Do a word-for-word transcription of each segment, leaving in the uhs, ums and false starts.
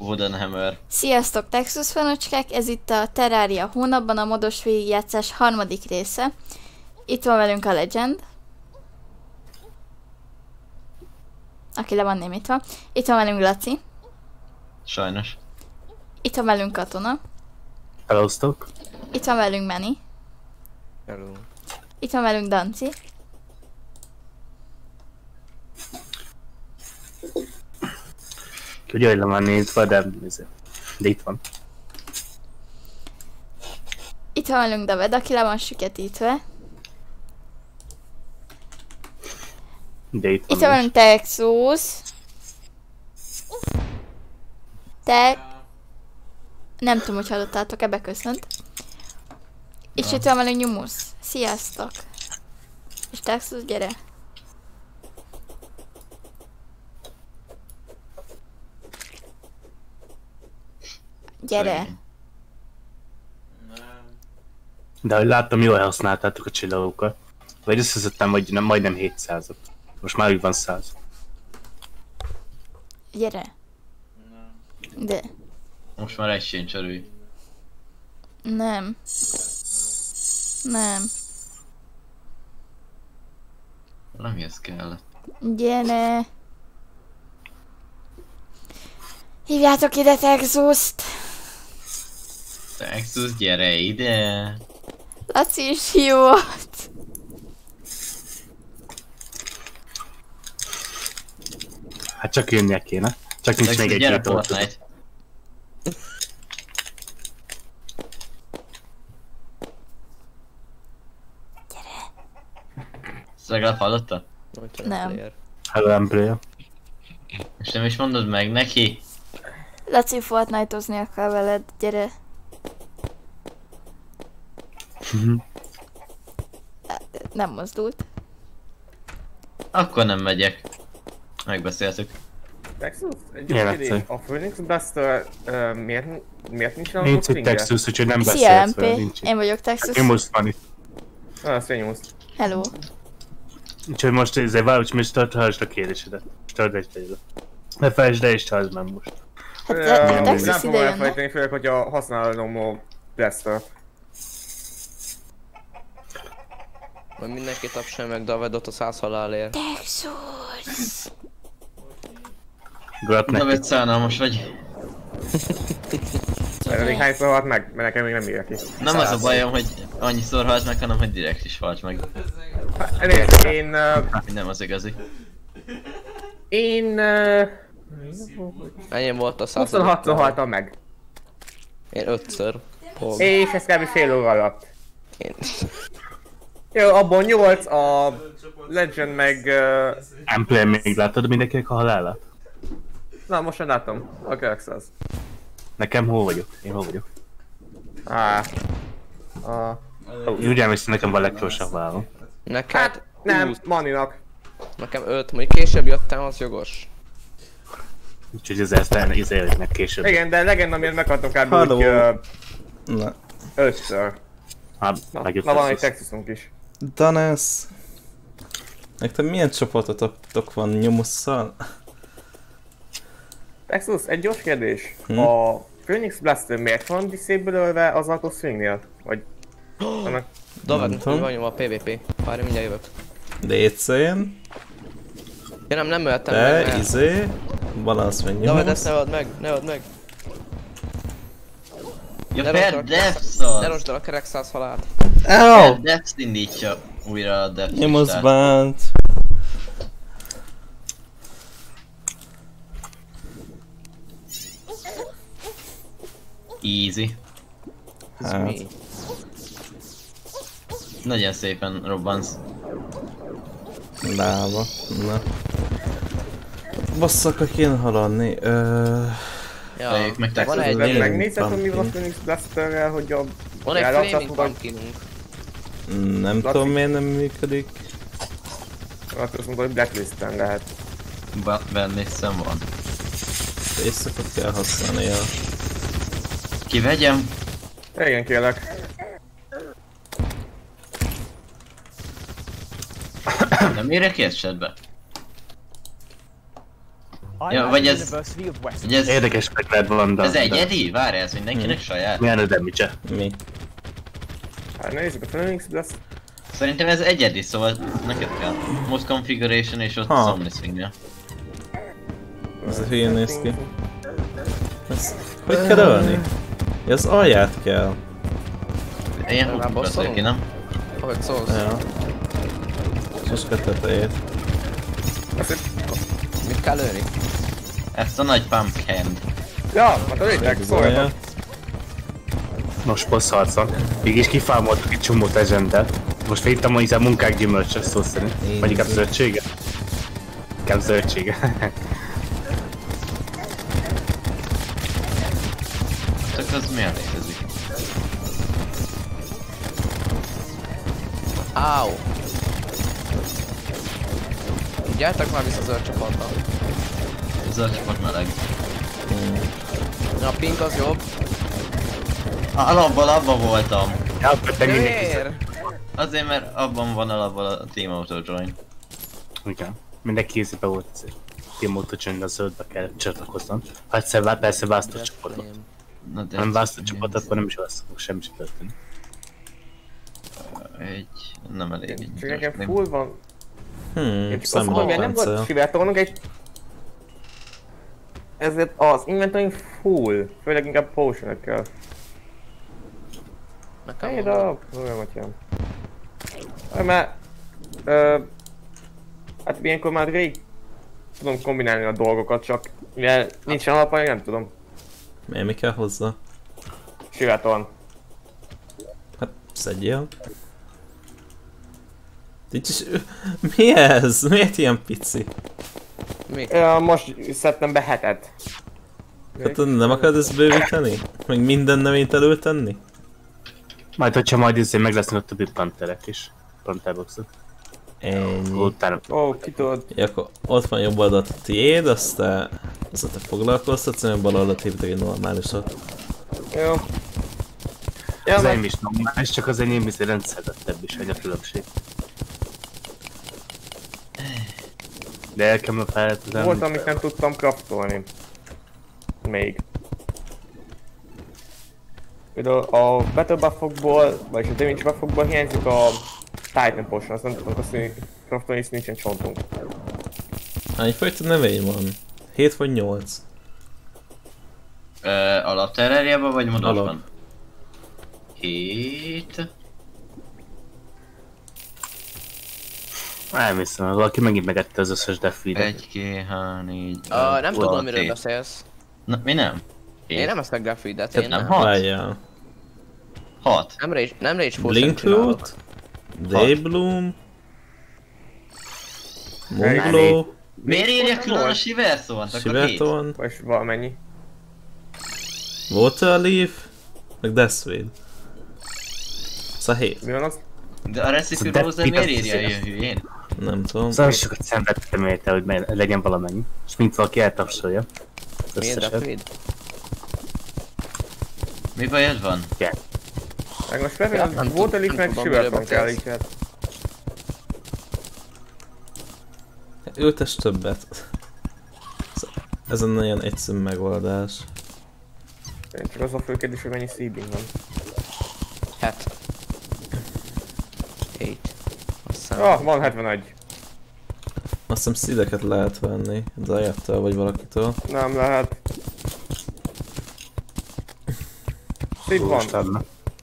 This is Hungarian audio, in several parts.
Wooden Hammer. Sziasztok Texas fanocskák, ez itt a Terraria hónapban a modos végigjátszás harmadik része. Itt van velünk a Legend. Aki le van némítva. Itt van velünk Laci. Sajnos. Itt van velünk Katona. Hellóztok. Itt van velünk Manny. Hello. Itt van velünk Danci. Ugye, hogy le van nézve, de, de itt van. Itt van velünk David, aki le van süketítve. De itt van. Itt van velünk Texas. Te... Nem tudom, hogy hallottátok-e, beköszönt. És itt van velünk Nyumus. Sziasztok! És Texas, gyere! Gyere! De ahogy láttam, jól használtátok a csillagokat. Vagy összeszedtem, hogy nem, majdnem hétszázat. Most már úgy van száz. Gyere! De... Most már egy sincs örülj. Nem. Nem. Valamihez kellett. Gyere! Hívjátok ide Texust! Texas, gyere ide! Laci is hívott! Hát csak jönnie kéne. Csak nincs Texas, még egy gyere két oltó. Fortnite! Ezt legalább hallotta? Nem. Hello, Embraer. És nem is mondod meg neki? Laci Fortnite-ozni akar veled, gyere! Nem mozdult. Akkor nem megyek. Megbeszéltük. Texas? Egy Ilyen kérdés. egyszerű. A Phoenix Buster uh, miért, miért nincs a Nincs itt stringje? Texas, úgyhogy nem Szia beszélsz em vele, pé, nincs itt. én vagyok Texas. Én most van itt. Ah, Szényusz. Hello. Úgyhogy most ezért várj, hogy most tartsd a kérdésedet. Most tartsd egy tényleg. Ne felejtsd el és tartsd meg most. Hát Uh, te- nem Texas ide fogom jönne. elfelejteni, főleg, hogyha használom a Blaster. Majd mindenki tapsolja meg Davidot a száz halálért. Texas! Grat neki. David, szánalmas vagy. Elég hányszor halt meg, mert nekem még nem írja ki. Nem az a bajom, hogy annyiszor halt meg, hanem hogy direkt is halt meg. Hát, elég, én... Uh, Nem az igazi. én... Uh, Ennyi volt a száz. huszonhatszor haltam meg. Én ötször. Pog. És ez kb. Fél óra alatt. Én... Jó, abból nyolc, a Legend meg... Uh, Embraer még láttad mindenkinek a halálát? na, most sem látom. A Galaxy az. Nekem hol vagyok? Én hol vagyok? Á. A... Úgy emlékszem, nekem van a leggyorsabb vállom. Neked... Hát, nem, húsz. Maninak. Nekem öt, mondjuk később jöttem, az jogos. Úgyhogy ez ezt elne izélnek később. Igen, de Legend, amiért meghaltam kb. Hello. úgy uh, Na, ötször. Hát, Na, megjött na van egy Texas. Texasunk is. Danes. Nektek milyen csoportotok van Nyumusszal? Texas, egy gyors kérdés. Hm? A Phoenix Blaster miért van disable-ölve az Auto Swingnél? Vagy... annak... David, Nem tudom. mi van nyomva a pé vé pé. Várj, mindjárt jövök. dé cén, Ja nem, nem öltem meg, de mert... izé, balansz meg David, ezt Nyumusz. ne add meg, ne add meg. Ja, Ne per rosd Death Ne szal! rosd el a kerek száz halált. Ow! Per Death indítja újra a Death Nyumusz listát. bánt. Easy. Ez Hát. mi? Nagyon szépen robbansz. Lába, na. Basszak, kéne haladni. Ö... Ja, Fejük meg van Texas. egy... Lényeg. Megnézed, hogy mi van a Pumpkin. Phoenix Blasterrel, hogy a... Van egy Elraktak, flaming vagy- pumpkinunk. Nem Laci. tudom miért nem működik. Azt mondta, hogy Blacklisten lehet. Ba- Benni szem van. Éjszakot kell használni a... Kivegyem? Igen, kérlek. Nem érek esetbe? Ja, vagy ez... Vagy ez... Érdekes meg lehet valami. Ez egyedi? Várj, ez mindenkinek saját? Milyen a damage-e? Mi? Hát nézzük a Phoenix Blast. Szerintem ez egyedi, szóval neked kell. Most configuration és ott Ha. Omni swingja. Ez a hülyén néz ki. Ez... Hogy kell ölni? Ja, az alját kell. Ilyen Legalább hookba bosszolunk? ki, nem? Ahogy szólsz. Ja. És most kell tetejét. Mit kell lőni? Ezt a nagy pump hand. Ja, hát a rétek, szóljatok. Most boss harcon. Mégis kifámoltuk egy csomót Ezendet. Most védtem a hiszen munkák gyümölcse szó szerint. Vagy inkább zöldsége? Inkább zöldsége. Csak az miért létezik? Áú! Gyertek már vissza zöld csapatba. Ez a csapat meleg. A pink az jobb. Alapból abban voltam. Ja, akkor te mindenki. Miért? Azért mert abban van alapból a Team Auto Join. Igen. Mindenki kézébe volt ezért. Team Auto Join a zöldbe kell csatlakoznom. Ha egyszer vá- persze választott csapatot. Na de... Ha nem választott csapatot, akkor nem is választok semmi sem történik. Egy... nem elég egy... Csak nekem még- full van. Hmm, Én csak azt mondom, hogy nem volt szemben sivatolnunk egy... Ezért az inventory full. Főleg inkább potion-ökkel. Nekem Egy mondod. darab, olyan atyám. Hát mert... Ö, hát ilyenkor már rég tudom kombinálni a dolgokat, csak mivel nincsen alapanyag, nem tudom. Miért mi kell hozzá? Sivatolni. Hát szedjél. Nincs is... Mi ez? Miért ilyen pici? Mi? Ja, most szedtem be hetet. Hát nem akarod ezt bővíteni? Meg minden növényt előtenni? Majd, hogyha majd izé meg lesznek a többi planterek is. Planterboxok. Ennyi. Utána. Ó, ki tudod. Ja, akkor ott van jobb oldalt a tiéd, azt te... Azt te foglalkoztatsz, én bal oldalt építek egy normálisat. Jó. Ja, Az mert enyém is normális, csak az enyém is rendszerettebb is, hogy a különbség. De el kell a feltétlenül. volt, amit nem tudtam craftolni. Még. Például a Battle buffokból, vagyis a damage buffokból hiányzik a Titan Potion, azt nem tudunk azt craftolni, hisz nincsen csontunk. Hány fajta növény van? hét vagy nyolc? Ö, alapterrorjában vagy modosban? Alap. Hét... Nem hiszem, valaki megint megette az összes defeat-et. Egy, két, három, négy... Uh, nem öt, tudom, hat, miről hét. beszélsz. Na, mi nem? Hét? Én nem eszek graffidet, én nem nem. hat? Várjál. Hat. Nem rage, nem rage potion Blink csinálok. Root, Daybloom, Moonglow, Miért írja külön a Shivertont? Akkor hét. Shiverton, Vagy valamennyi. Waterleaf, meg Deathwade. Szóval hét. Mi van az? De a Recipe Death Rose Pit miért az írja széles. ilyen hülyén? Nem tudom. Szóval sokat szenvedtem érte, hogy me- legyen valamennyi. És mint valaki eltapsolja. Miért Összeset. defeat? Mi bajod van? Meg most felvén Ja, az nem Waterleaf tud- meg nem tudom, miről Shiverton kell beszélsz. így hát. Ültes többet. Szóval ez egy nagyon egyszerű megoldás. Csak az a fő kérdés, hogy mennyi seeding van. Het. Eight. Azt hiszem. Ah, van hetvenegy. Azt hiszem szideket lehet venni, Zajattól vagy valakitől. Nem lehet. Seed van. Most lenne.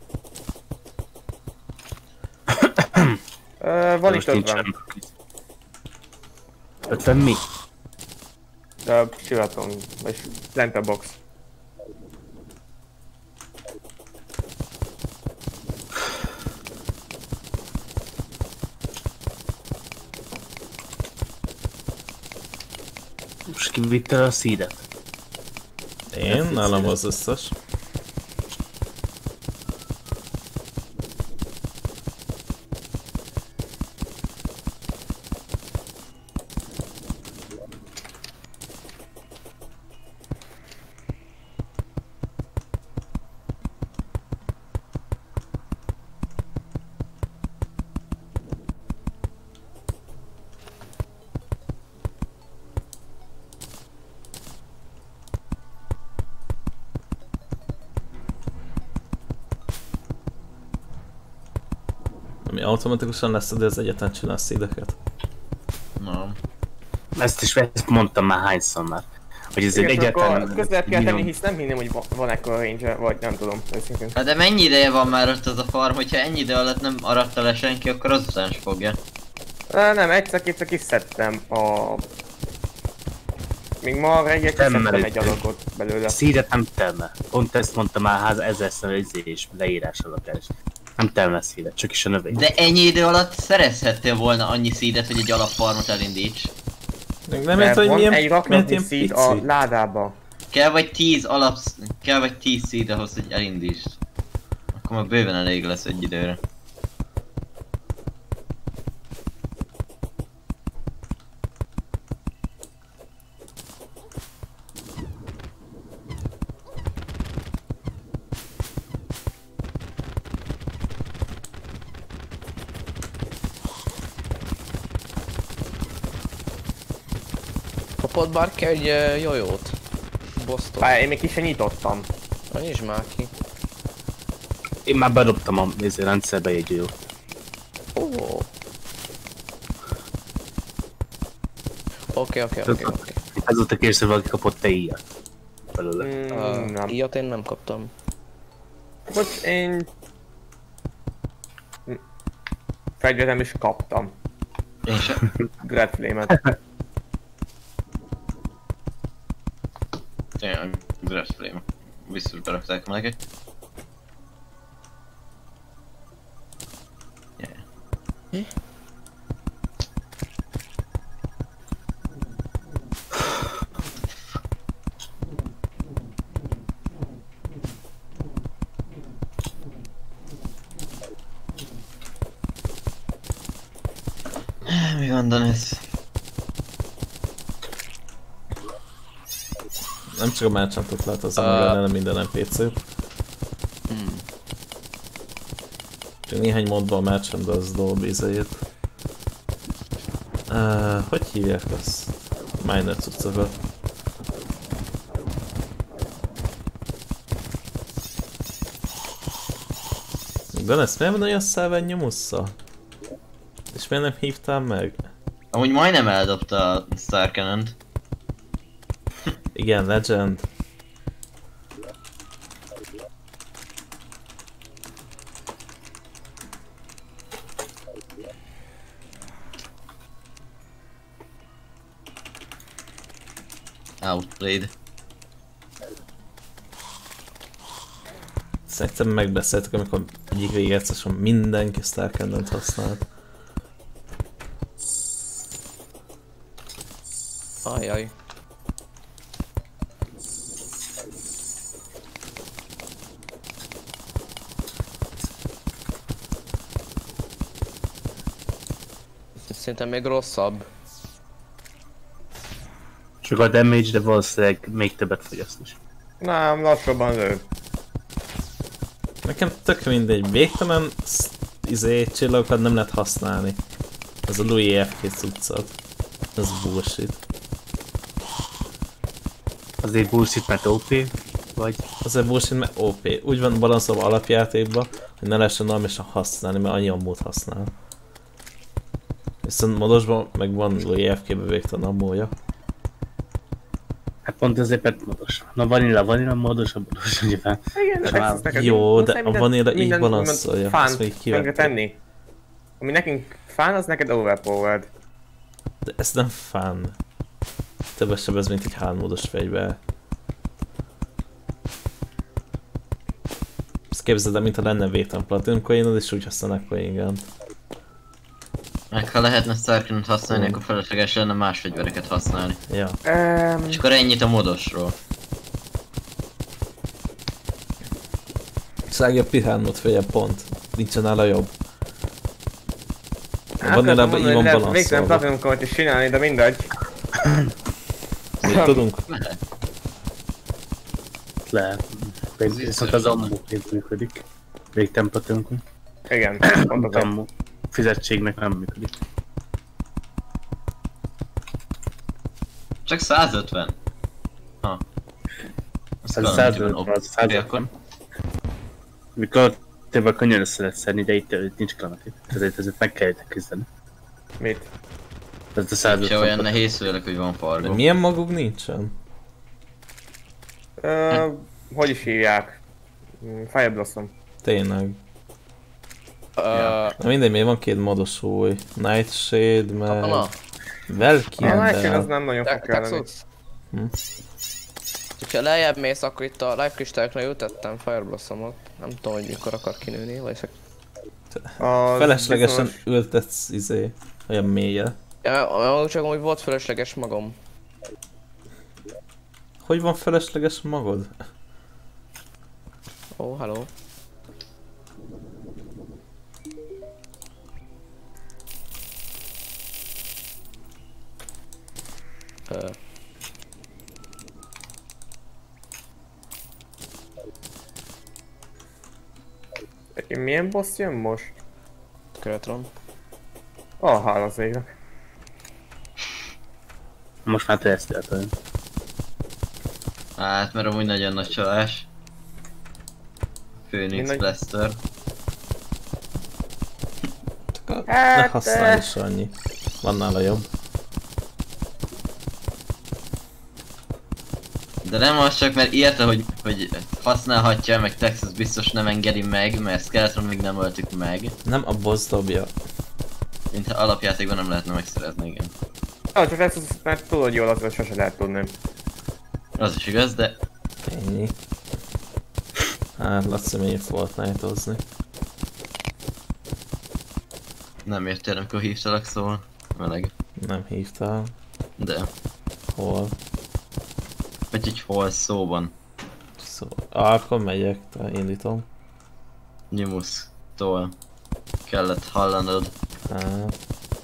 Ö, van Most itt nincs ötven. semmi. ötven mi? De Shiverton, vagy Planter Box. Most kivitte el a seedet. Én, nálam az összes. ami automatikusan leszedi az egyetlen csinál szídeket? Nem. Ezt is ezt mondtam már hányszor már. Hogy ez egy Igen, csak akkor egyetlen... közelebb kell tenni, minimum- hisz nem hinném, hogy va- van ekkora range, vagy nem tudom, őszintén. Hát de mennyi ideje van már ott az a farm, hogyha ennyi idő alatt nem aratta le senki, akkor azután is fogja. Á, nem, egyszer-kétszer kiszedtem a... Még ma reggel kiszedtem Termelő. egy adagot belőle. Szídet nem termel. Pont ezt mondtam már ház ezerszer izés leírás alapján is. Nem termel szídet, csak is a növény. De ennyi idő alatt szerezhettél volna annyi szídet, hogy egy alapfarmot elindíts. Nem Mert értem, hogy van milyen, egy miért raknapnyi ilyen szíd a pici? ládába. Kell vagy tíz alap... kell vagy tíz szíd ahhoz, hogy elindítsd. Akkor már bőven elég lesz egy időre. Kapott bárki egy uh, jojót? Bosztot? Várj, én még ki sem nyitottam. Na, nyisd már ki. Én már bedobtam a izé, rendszerbe egy jó. Ó. Oké, oké, oké, oké. Azóta kérdés, hogy valaki kapott te ilyet. Belőle. Mm, nem. Ilyet én nem kaptam. Bocs, én... Hm. Fegyvert nem is kaptam. Én sem. Dread Flame-et. Tényleg, Dread Flame. Biztos berakták meg. Yeah. Mi van, Danis? Nem csak a merchantot lehet az, Uh, uh, nem minden en pé cé-t. Hmm. Csak néhány modban a merchant az dob izéjét. Uh, hogy hívják azt? Miner cuccokat. De ezt miért van olyan száven nyomussza? És miért nem hívtál meg? Amúgy majdnem eldobta a Star Cannon-t. Igen, Legend. Outplayed. Szerintem megbeszéltük, amikor egyik végjátszáson mindenki Star Cannon-t használt. Ajaj. Szerintem még rosszabb. Csak a damage, de valószínűleg még többet fogyaszt is. Nem, lassabban lő. Nekem tök mindegy, végtelen sz- izé, csillagokat nem lehet használni. Ez a Louis ef ká cuccat. Ez bullshit. Azért bullshit, mert ó pé, vagy... Azért bullshit, mert ó pé. Úgy van balanszolva alapjátékban, hogy ne lehessen normálisan használni, mert annyi ammót használ. Viszont modosban meg van Louis ef ká-be végtelen ammója. Hát pont ezért pet modos. Na vanilla, vanilla modos, a modos nyilván. Igen, de Már- ezt neked jó, muszáj de a minden- vanilla így minden balanszolja, úgymond azt még fánt kivették. tönkre tenni. Ami nekünk fán, az neked overpowered. De ez nem fun. Többet sebez, mint egy hármódos fegyver. Ezt képzeld el, mintha lenne végtelen platinum coinod, és úgy használnak coingant. Meg ha lehetne Star Cannon-t használni, akkor felesleges lenne más fegyvereket használni. Ja. Um, És akkor ennyit a modosról. Szági a piránmód feje pont. Nincsen nála jobb. Hát Van akartam ebben így mondani, van lehet végtelen balanszolva. Platinum Coin-t is csinálni, de mindegy. Mit tudunk? Lehet. Lehet. Még viszont az ammu pénz működik. Végtemplatönkön. Igen, pont Az az. ammu. Fizetségnek nem működik. Csak százötven. Ha. Az Ez valamit százötven, van, az oké, százötven. akkor Mikor Többől könnyen össze lehet szedni, de itt, itt nincs klamatik. Ezért ezért meg kell küzdeni. Mit? Ez a század. Se olyan nehéz főleg, hogy van De fargó. milyen maguk nincsen? Ö, hogy is hívják? Mm, Fire Blossom. Tényleg. Ö, Na mindegy, még van két modos új. Nightshade, meg... Na, A Valkyrie, másik az de... nem nagyon fog Te- kelleni. Texas? Hm? Ha lejjebb mész, akkor itt a live kristályoknál ültettem Fire Blossomot. Nem tudom, hogy mikor akar kinőni, vagy csak... Az Feleslegesen bizonyos- ültetsz izé, olyan mélyen. Ja, csak amúgy volt fölösleges magam. Hogy van felesleges magod? Ó, oh, hello. Ö. Milyen boss jön most? Keretron. Ah, hál az égnek. Most már te ezt éltem. Hát, mert amúgy nagyon nagy csalás. Phoenix Mindegy. Blaster. Ne Hát... használj is annyi. Van nála jobb. De nem az csak, mert érte, hogy, hogy használhatja, meg Texas biztos nem engedi meg, mert Skeletron még nem öltük meg. Nem a boss dobja. Mint ha alapjátékban nem lehetne megszerezni, igen. Ah, csak ezt, ezt mert tudod jól, azt sose lehet tudni. Az is igaz, de Ennyi. Hát, Laci még Fortnite-ozni. nem értél, amikor hívtalak, szóval meleg. Nem hívtál. De, Hol? vagy hogy hol szóban. Szóval... Ah, akkor megyek, te indítom. Nimusz-tól kellett hallanod. Hát...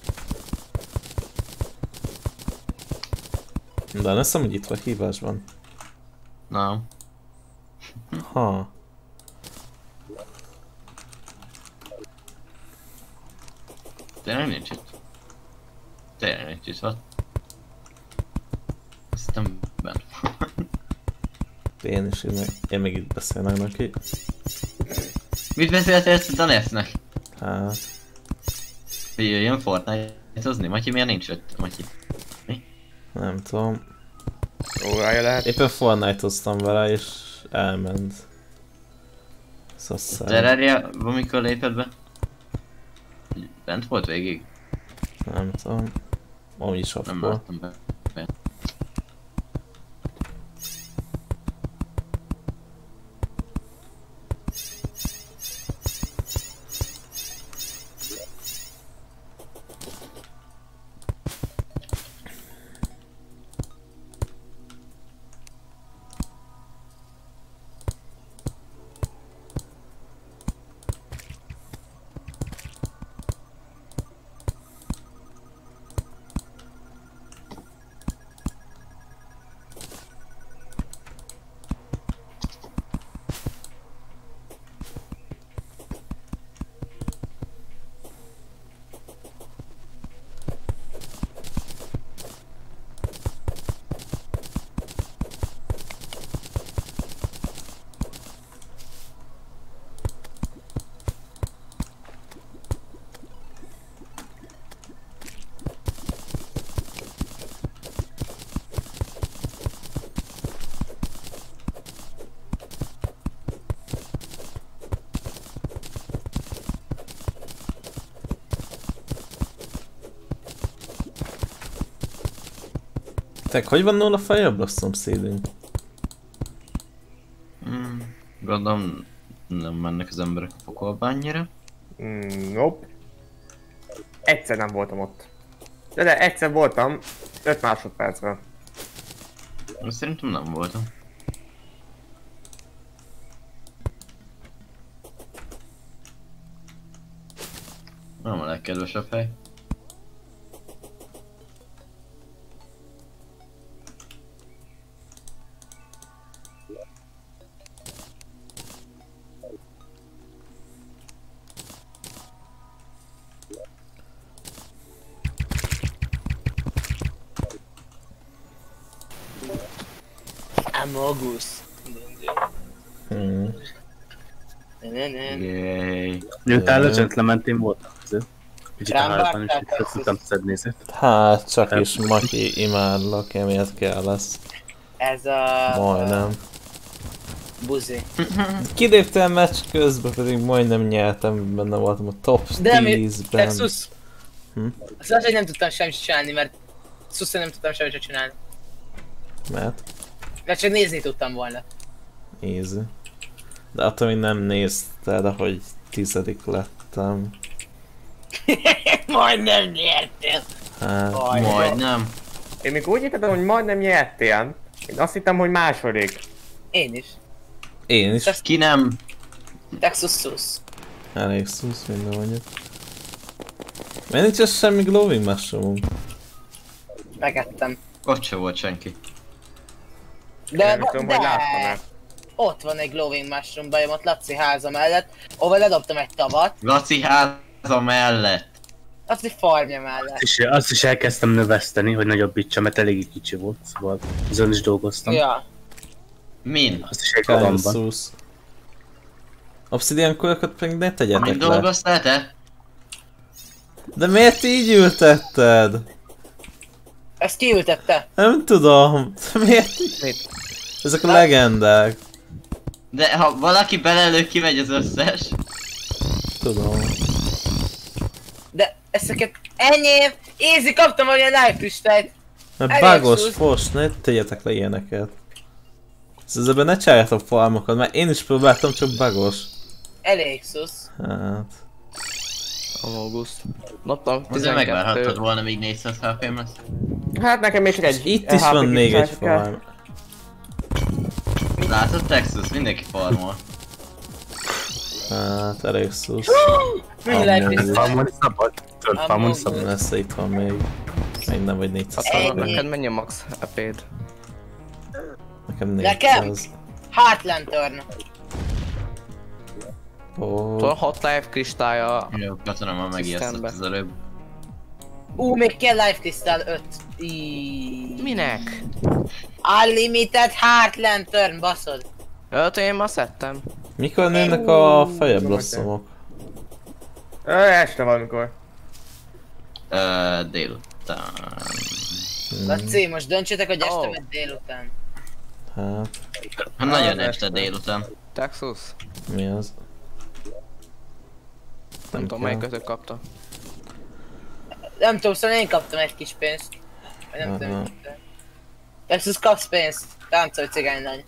De nem hiszem, hogy itt vagy hívásban. Na, Ha. tényleg nincs itt. Tényleg nincs itt, hát. Azt nem bent. Én is, én meg, én meg itt beszélnek neki. Mit beszéltél ezt a Danesznek? Hát... Hogy jöjjön Fortnite-ozni? Matyi, miért nincs ott? Matyi? Nem tudom. Órája lehet. Éppen Fortnite-oztam vele és elment. Szóval Terraria, amikor lépett be? Bent volt végig? nem tudom. Amúgy is off Nem volt. láttam be. be. Tek, hogy van nulla Fire Blossom szédünk? Mm, gondolom nem mennek az emberek a pokolba annyira. Mm, nope. Egyszer nem voltam ott. De de egyszer voltam, öt másodpercre. Szerintem nem voltam. Nem a legkedvesebb hely. Amogus. Hmm. Jéj. Miután Legend lementén voltam között. Kicsit a Rám házban is várták, itt tudtam szedni ezért. Hát, csak is Maki, imádlak, emiatt kell lesz. Ez a... Majdnem. Buzi. Kiléptem meccs közben, pedig majdnem nyertem, benne voltam a top De mi... tízben. Texus? Hm? Azt az, hogy nem tudtam semmit csinálni, mert... Szuszon nem tudtam semmit csinálni. Mert? Mert csak nézni tudtam volna. Easy. De attól még nem nézted, hogy tizedik lettem. Majdnem nyertél! Hát, Majdnem. Én még úgy hittem, hogy majdnem nyertél. Én azt hittem, hogy második. Én is. én is. Ki nem? Texas szusz. Elég szusz, minden mondjuk. Miért nincs ez semmi glowing mushroom? Megettem. Ott se volt senki. De, Én nem tudom, hogy láttam-e. Ott van egy glowing mushroom bajom ott Laci háza mellett, ahol ledobtam egy tavat, Laci háza mellett. Laci farmja mellett. És azt is elkezdtem növeszteni, hogy nagyobbítsam, mert eléggé kicsi volt, szóval azon is dolgoztam. Ja. Min? Azt is egy Kányos galamban. szusz. Obsidian kulakat pedig ne Mit tegyetek le. dolgoztál te? De miért így ültetted? Ezt kiültette. Nem tudom. Miért így? Mit? Ezek a legendák. De ha valaki belelő, kimegy az összes. Tudom. De ezeket enyém! Easy, kaptam olyan live kristályt! Mert Elég bugos szusz. fos, ne tegyetek le ilyeneket. Szóval ebben ne csináljátok farmokat, mert én is próbáltam, csak bugos. Elég szusz. Hát... Auguszt. Naptam Azért megvárhattad tizenkettő. volna, míg négyszáz há pé-m lesz. Hát nekem még csak egy... Itt is há pé van még egy kicsit kell. farm. Látod Texas? Mindenki farmol. Hát elég szusz. Mi live kristály? Farmolni szabad. Tudod, farmolni Amúgy. szabad. Lesz itt van még. Még nem vagy négyszáz. Aztán Ennyi. neked mennyi a max há péd? Nekem Nekem? négyszáz. Heart Lantern. Ó, Szóval hat live kristálya. Jó, katona már megijesztett Tisztánbe. az előbb. Ú, még kell live kristály öt. Iiii. Minek? Unlimited Heart Lantern, baszod. Öt én ma szedtem. mikor nőnek a fejeblosszomok? Ö, este valamikor. Ö, délután. Laci, most döntsétek, hogy este Oh. vagy délután. Hát, Hát nagyon az este este. délután. Texas? mi az? Nem tudom, kell. melyik kötök kapta. Nem tudom, szóval én kaptam egy kis pénzt. Vagy nem Aha. tudom. Texas kapsz pénzt. Táncolj cigánylány.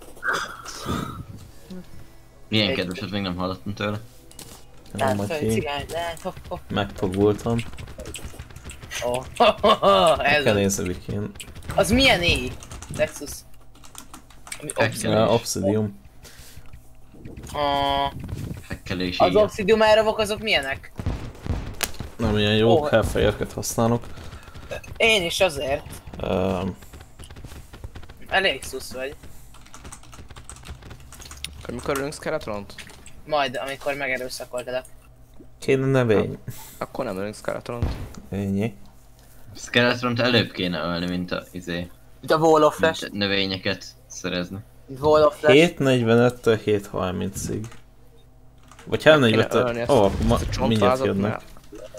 Milyen Egy- kedveset, még nem hallottam tőle. Nem, Táncolj Matyi. cigánylány. Hopp, hopp. Megpogultam. Oh. Ez Kell az. nézni Wikin. Az milyen éj? Texas. Ami Hackelés. Ja, Obsidium. Ah, Hackelés, az igen. Obsidium aerovok azok milyenek? Nem ilyen jó, Oh. hellfejeket használok. Én is azért. Um, Elég szusz vagy. Akkor mikor ülünk Skeletront? Majd, amikor megerőszakoltalak. kéne növény. Akkor nem ülünk Skeletront. Ennyi. Skeletront előbb kéne ölni, mint a izé. Mint a Wall of Flash. Mint növényeket szerezni. Wall of Flash. hét negyvenöttől hét harmincig. Vagy három ölni negyvenöttől... ezt- Ó, ma, ezt a mindjárt csontvázat, jönnek. mert-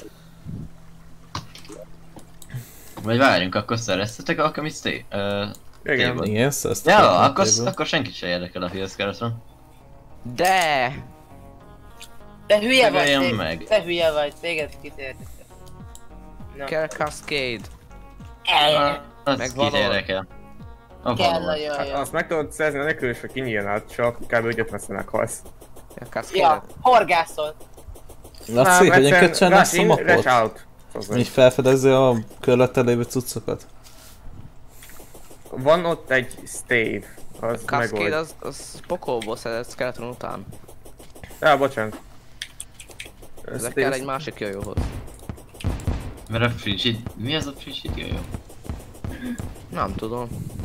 Vagy várjunk, akkor szereztetek Alchemist-té? Ö... Igen. Table. Igen, ezt Ja, akkor, akkor senkit se érdekel a Hill Skeleton. De! Te hülye vagy, Megöljem tég- meg. te hülye vagy, téged kitértek. Na. Kell Cascade. Ej, Az Meg kit valahol. érdekel. A kell valahol. nagyon Hát jó. azt meg tudod szerzni, anélkül is, hogy kinyílnád, csak kb. ötven meghalsz. Kell Cascade. Ja, horgászol. Laci, hogy enket csinálsz a Rush mapot? out. Szóval Így felfedezi a körülötted lévő cuccokat? van ott egy stave, az Cascade megold. az, az pokolból szedett Skeleton után. Ja, bocsánat. Ezek kell egy másik jöjjóhoz. Mert a frigid... Mi az a frigid jó? Nem tudom.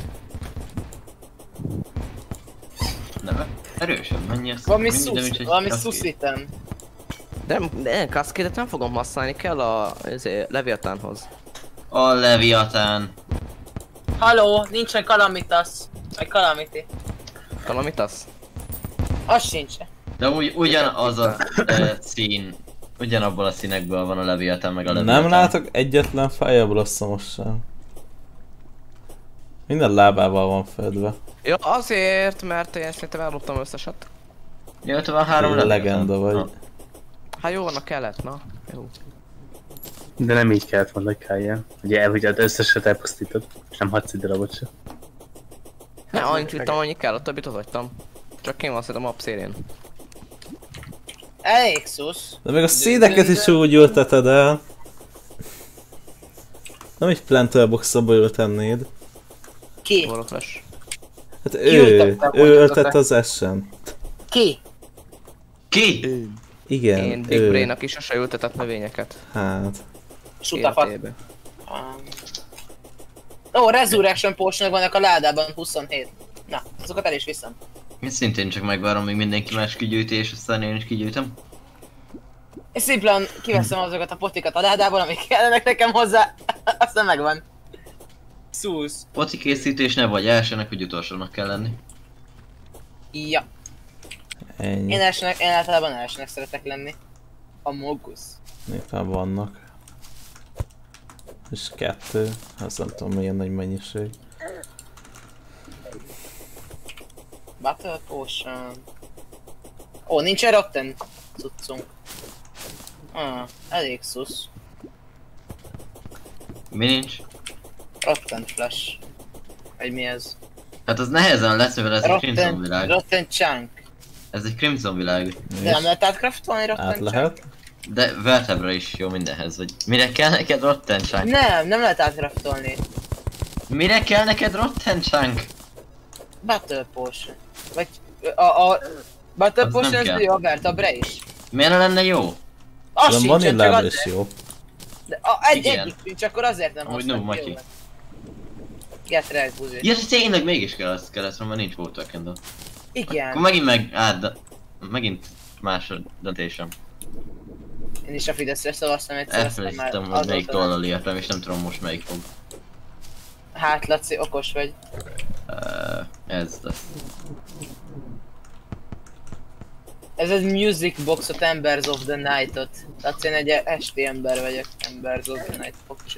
Neve? Erősebb, mennyi az? Valami mennyi damage szusz, egy valami Cascade? szuszítem. De, de Cascade-et nem fogom használni, kell a izé, Leviatánhoz. A Leviatán. Haló, nincsen Kalamitas. Vagy Calamity. Kalamitas? Az sincs. De úgy, ugyanaz a e, szín, ugyanabból a színekből van a Leviathan meg a Leviathan. Nem látok egyetlen Fire Blossomos sem. Minden lábával van fedve. Ja, azért, mert én szerintem elloptam összeset. Jött van három Leviathan. Legenda vagy. Na. Hát jó, annak kellett, na. Jó. De nem így kellett volna, hogy Kálljál. Ugye, hogy az összeset elpusztítod, és nem hagysz egy darabot se. Ne, annyit vittem, annyi kell, a többit ott hagytam. Csak én van szerintem a map szélén. Elég szusz. De még a szédeket is úgy ülteted el. Nem egy Planter Box-ba ültennéd. Ki? Volt flash. Hát Ki ő, ültette ő ültette az essen. Ki? Ki? Igen, Én Big ő. Brain, aki sose ültetett növényeket. Hát. Sutafat. Életébe. Ó, Resurrection Potion-ok vannak a ládában, huszonhét. Na, azokat el is viszem. Én szintén csak megvárom, még mindenki más kigyűjti, és aztán én is kigyűjtöm. És szimplán kiveszem azokat a potikat a ládából, amik kellenek nekem hozzá. Aztán megvan. Szusz. Poti készítés ne vagy elsőnek, hogy utolsónak kell lenni. Ja. Ennyi. Én elsőnek, én általában elsőnek szeretek lenni. A Mogusz. Éppen vannak. És kettő. Azt nem tudom milyen nagy mennyiség. Battle Potion. Ó, nincsen Rotten cuccunk. Ah, elég szusz. Mi nincs? Rotten Flash. Vagy mi ez? Hát az nehezen lesz, mivel ez egy Crimson Rotten, világ. Rotten Chunk. Ez egy Crimson világ. De nem lehet átcraftolni Rotten Át Chunk? lehet? De Vertebra is jó mindenhez, vagy mire kell neked Rotten Chunk? Nem, nem lehet átcraftolni. Mire kell neked Rotten Chunk? Battle Potion. Vagy a, a Battle Az nem Potion kell. az jó, a Vertebre is. Miért ne lenne jó? Az De sincsen, van csak illábra is azért. jó. De a, egy, Igen. egyik sincs, akkor azért nem Amúgy hoztam no, ki Matyi. jót. Get Red Buzi. Ja, tényleg mégis kell azt kellett, mert nincs Water Candle. Akkor Igen, megint meg, át, de, megint más a döntésem. én is a Fideszre szavaztam egyszer, aztán már Elfelejtettem, hogy melyik azóta nem. tollal írtam, és nem tudom most melyik fog. Hát Laci, okos vagy. Uh, ez lesz. Ez egy music boxot, Embers of the Night-ot. Laci, én egy esti ember vagyok, Embers of the Night box.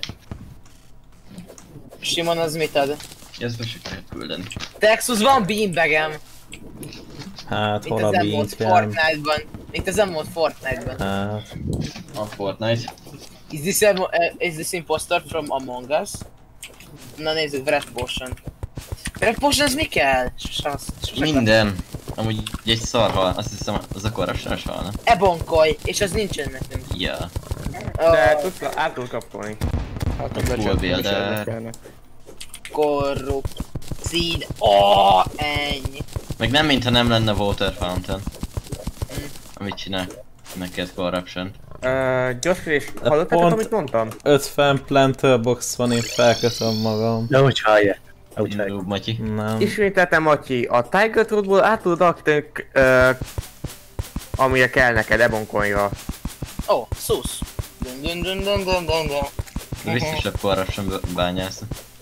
Simon az mit ad? Ez be se kell küldeni. Texas van beanbagem, Hát mint hol a az nem volt beancam? Fortnite-ban. Mint az nem volt Fortnite-ban. Hát. A Fortnite. Is this, a, uh, is this impostor from Among Us? Na nézzük, Red Potion. Red Potion az mi kell? Sose, sose Minden. Amúgy egy szar hal, azt hiszem az a corruption-os hal, nem? Ebonkoly, és az nincsen nekünk. Ja. De Oh, tudsz, át tudod kapcsolni. Hát A a full becsap builder. érdekelnek. korrupt. Seed. Oh, ennyi. Meg nem mintha nem lenne Water Fountain. Amit csinál neked corruption. Uh, Gyorsfrés, De hallottatok, pont- amit mondtam? ötven Planter Box van, én felkötöm magam. De úgy hallják. Úgy hallják. Noob Matyi. Nem. Ismételtem, Matyi, a Tiger Truthból át tudod alakítani, uh, amire kell neked, Eboncoinra. Ó, oh, szusz. Dun dun dun dun dun dun dun. Biztosabb corruption bányász.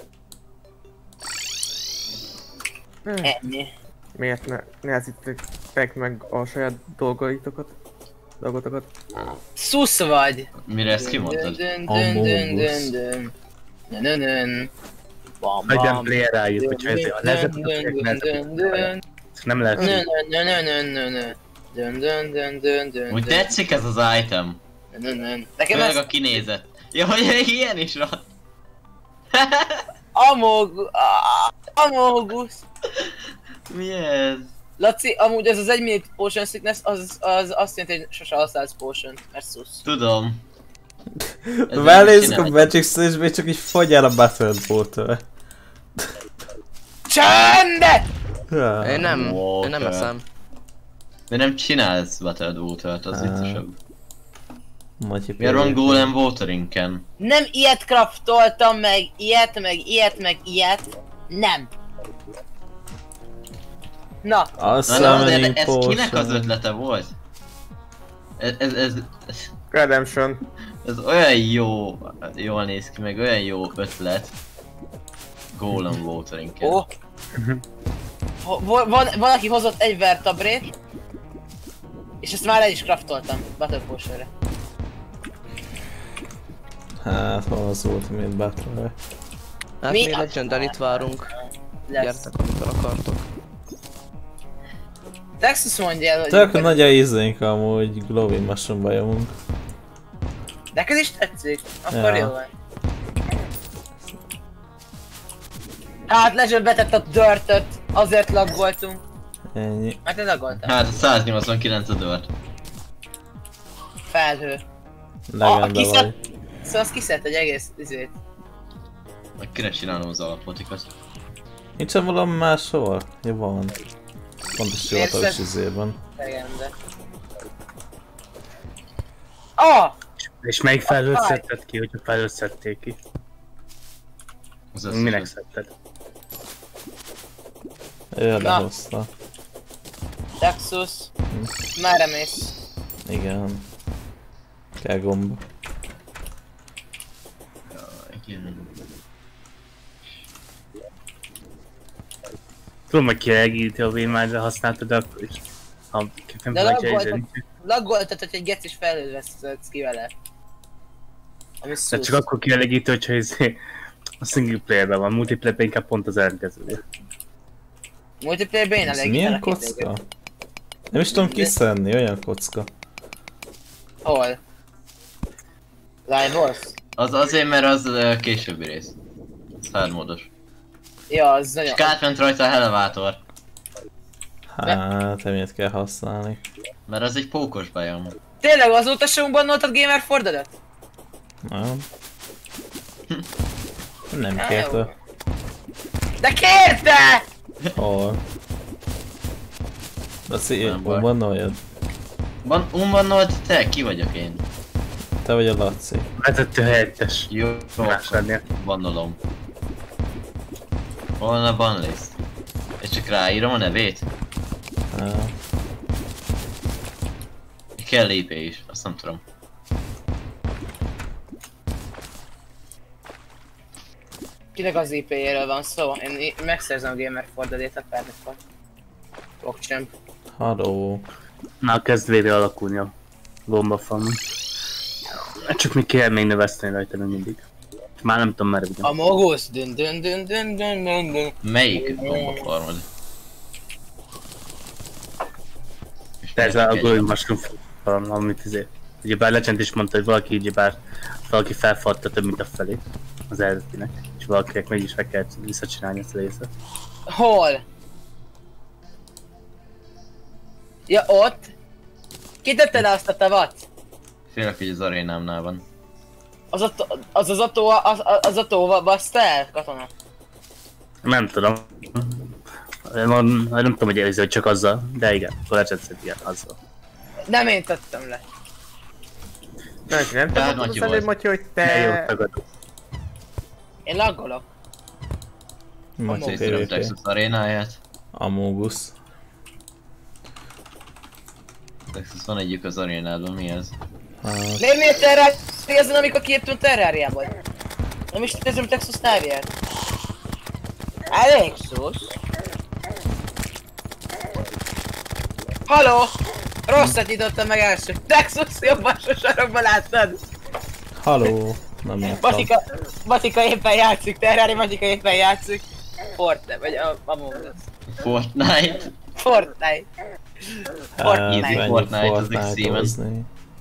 Ennyi. Miért ne nehezítek meg a saját dolgaitokat? Dolgotokat? Szusz vagy. Mire ezt Dun kimondtad? dun dun dun dun dun. Dun dun dun. Bam Legyen bam. player rájuk, Dun hogyha ez a dun nehezebb, dun akkor dun nehezebb. dun dun. Nem lehet. Nö, nö, nö, nö, nö, nö. Dun dun dun dun dun. Úgy dun. tetszik ez az item. Dun, dun, dun. Nekem Főleg ez a kinézet. Ja, hogy ilyen is van. Amog... Amogus. Mi ez? Laci, amúgy ez az egy minute potion sickness, az, az azt jelenti, hogy sose használsz potion, mert szusz. Tudom. Ez Ránézzük nem a is Magic Stage-be, csak így fogy el a Battle Boat-től. Csende! Ja. Én nem, én Water. nem eszem. De nem csinálsz Battled Water-t, az Ah. viccesebb. Matyi Miért van például. Golem Waterinken? Nem ilyet craftoltam meg, ilyet, meg ilyet, meg ilyet. Nem. Na, A Na, na, de Summoning ez kinek az Potion. ötlete volt? Ez, ez, ez, ez, Redemption. ez olyan jó, jól néz ki, meg olyan jó ötlet. Golem Waterinken. ó. Ho- Van, van, aki hozott egy vertabrét. És ezt már el is craftoltam, Battle Potion-re. Hát, hol az Ultimate Battle-re? Hát Mi? mi Legendary-t várunk. Lesz. Gyertek, amikor akartok. Texas mondja el, hogy... Tök nagy a ízénk amúgy, Glowing Mushroom-ba nyomunk. Neked is tetszik? Akkor Ja. jó van. Hát Legend betett a Dirt-öt, azért laggoltunk. Ennyi. Hát te laggoltál. Hát száznyolcvankilenc a dört. Felhő. Legenda kiszed- vagy. Szóval azt kiszedte egy egész izét. Meg kéne csinálnom az alapotikat. Nincsen valami máshol? Ja, van. Pontos Miért hivatalos szed- izében. Legenda. Ah! És melyik felhőt szedted ki, hogyha felhőt szedték ki? Az Minek összes. szedted? Ő Na. lehozta. Texas. Merre mész? Igen. Kell gomba. Igen. Tudom, hogy kielégíti a vémányra használtad, de akkor is. Ha nem De vagy laggoltad, izé, laggoltad, hogy egy gecis felhőt veszed ki vele. Ami de szusz. csak akkor kielégítő, hogyha izé a single playerben van, multiplayerben inkább pont az ellenkezője. Multiplayerben én Ez elég milyen kocka? Nem is tudom kiszedni, olyan kocka. Hol? Live Wars? Az azért, mert az uh, későbbi rész. Hardmódos. Ja, az És nagyon... átment rajta a Elevator. Hát, emiatt kell használni. Mert az egy pókos bajom. Tényleg azóta sem bannoltad Gamer Fordedet? Nem. Nem Á, kérte. jó. De kérte! Hol? De szép, Nem baj. van olyad. Van, unbannolt te? Ki vagyok én? Te vagy a Laci. Vezető helyettes. Jó, Más lennél. bannolom. Hol van a banlist? És csak ráírom a nevét? Hát. Kell I P is, azt nem tudom. Kinek az I P-jéről van szó? Én i- megszerzem a Gamer Fordedet a párnakon. Pogchamp. Halló. Már kezd végre alakulni a gombafam. Csak még kell még növeszteni rajta még mindig. Már nem tudom merre A ugyan. Mogus! Dün dün dün dün dün dün dün. Melyik gombafarmod? És Persze a miért Glowing Mushroom farm, amit izé. Ugyebár Legend is mondta, hogy valaki ugyebár valaki felfalta több mint a felé az eredetinek. És valakinek mégis meg kell visszacsinálni ezt a részet. Hol? Ja, ott? Ki tette le azt a tavat? Félek, hogy az arénámnál van. Az a, az az Otto, az, az Otto baszta el, katona? Nem tudom. Nem, nem tudom, hogy érző, hogy csak azzal, de igen, a Legend szerint igen, azzal. Nem én tettem le. Nem, nem Tehát tudom, Matyi azt volt. Matyi, hogy De jó, te... tagadod. Én laggolok. Oké, Szétszedem oké. Texas arénáját. Amogus. Texas van egyik az arénádban, mi ez? Hát, Miért miért terrár? Mi az, amikor kiéptünk terráriából? Nem is nézem Texas Terrier. Elég szusz. Haló! Rosszat nyitottam meg első. Texas jobban sarokba láttad? halló. Nem értem. Batika, Batika éppen játszik, Terrari Batika éppen játszik. Fortnite, vagy a Among Us. Fortnite? Fortnite. Hát, Fortnite. menjünk Fortnite, az egy Fortnite-ozni.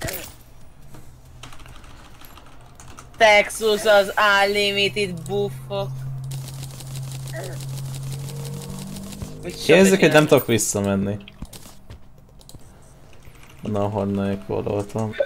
Texas az unlimited buffok. Kérdezzük, hogy nem tudok visszamenni. Na, honnan voltam.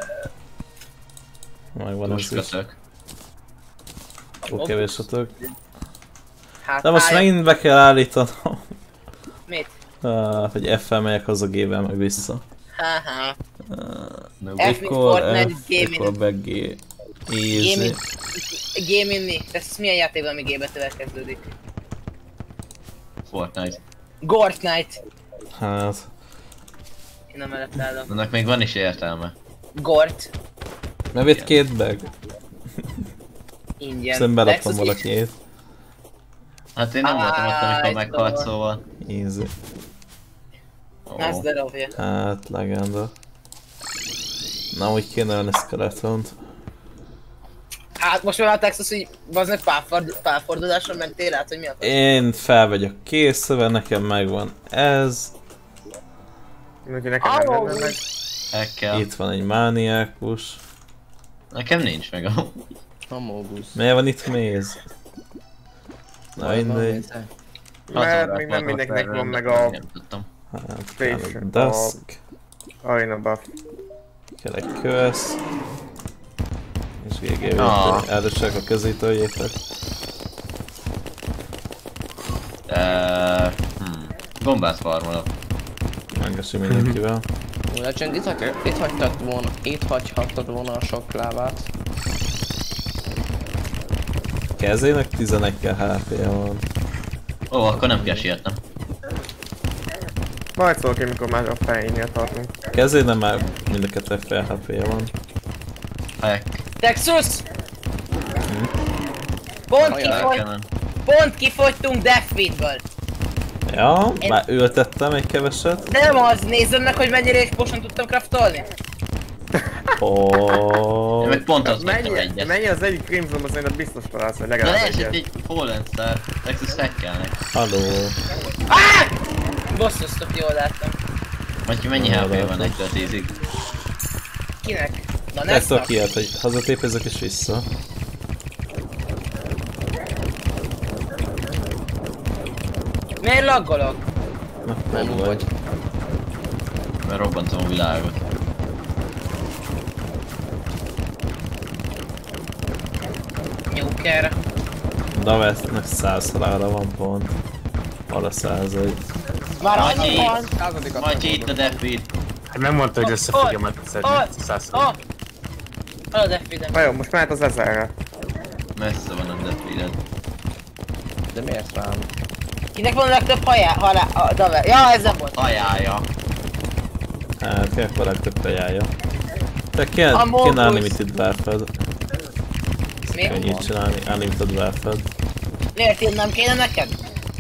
Megvan Most ez is. kötök. Ó, kevés a tök. Hát, De most állj- megint be kell állítanom, Mit? uh, hogy F-fel megyek haza a G-vel meg vissza. Haha. No, F mint Fortnite, G mint- akkor meg G. Easy. Gaming... Gaming mi? Ez milyen játékban, ami G-betűvel kezdődik? Fortnite. Gortnite. Hát, Én nem mellett állom. Annak még van is értelme. Gort. mert vitt két bag. Ingyen. Szerintem belapom Texas valakit. Hát én nem voltam ott, amikor Áj, meghalt, szóval. szóval... Easy. Ó, Azt darabja. Hát, legenda. Na, úgy kéne ölni Skeletont. Hát most már a Texas, hogy baznak párford, párforduláson mentél át, hogy mi a fasz? Én fel vagyok készülve, nekem megvan ez. Úgyhogy nekem nem Au! lenne meg. Ekkel. Itt van egy mániákus. Nekem nincs meg a... Amogus. Miért van itt méz? Na mindegy. Mert még nem mindenkinek van meg a Nem tudtam. Hát, Space, kell egy dusk. arena buff. Kell egy kösz. És gé gé Ah. Erősek a közétőjétek. Uh, hmm. Gombát farmolok. Megesi mindenkivel. Ó, Legend, itt, hagy, itt hagytad volna, itt hagyhattad volna a sok lávát. Kezének tizenegy há pé-je van. Ó, akkor nem kell sietnem. Majd szólok én, mikor már a fejénél tartunk. Kezének már mind a kettő fél há pé-je van. Hack. Texas! Pont, Ajaj, kifogy, Kellene. pont kifogytunk Deathfeedből. Ja, Én- már ültettem egy keveset. Nem az, nézzem meg, hogy mennyire egy potion tudtam craftolni. Oh. Én meg pont azt mondtam Mennyi, egyet. mennyi az egyik Crimsonban szerintem biztos találsz, hogy De legalább leesett egyet. egy Fallen Star. Texas hackelnek. Halló. Bosszoztok, jól láttam. Matyi, mennyi há pé van egytől tízig? Kinek? Na Ezt a Nesznak? kiért, hogy hazatépezek és vissza. Miért laggolok? Na, nem vagy. Mert robbantom a világot. Nyúker. Davesznek száz halálra van pont. Arra százegy. Már Matyi. annyi van. Századikat Matyi, itt a Deathbeat. Hát nem mondta, hogy összefogja meg a Ott! száz. Ott! Hol a Deathfeedem? Na jó, most mehet az ezerre. Messze van a Deathbeat. De miért rám? Kinek van a legtöbb hajá? Halá... A Dave. Ja, ez nem volt. Hajája. Hát, ki akkor legtöbb tejája. Te kéne, A kéne Mogus. Unlimited Warfed. Mi? Ennyit csinálni, Unlimited Warfed. Miért én nem kéne neked?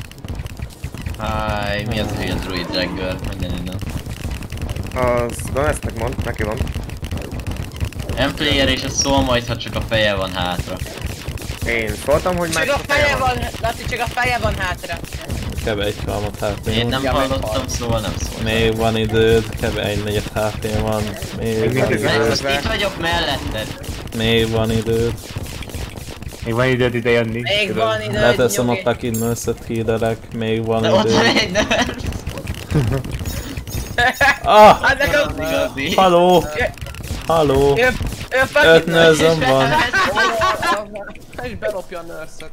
Háj, mi az a hülye Druid Dagger? Menjen innen. Az Donetsknek mond, neki van. M-player és a szól majd, ha csak a feje van hátra. Én szóltam, hogy már Csak a feje van, Laci, csak a feje van hátra. Kb. egy halmat há pé Én van. nem Ja, hallottam, meghalt. szóval nem szól. Még van időd, kb. egy negyed há pé van. Még Még van mindig Mert időd. most itt vagyok melletted. Még van időd. Még van időd ide jönni. Még van idő, Leteszem a nyugi. pack innocent healerek, még van De ott van időd. egy nerd. Ah! Hát nekem... Az igazi. Halló! Halló! Ő, ő Öt fucking nőzöm van. És belopja a nurse-et.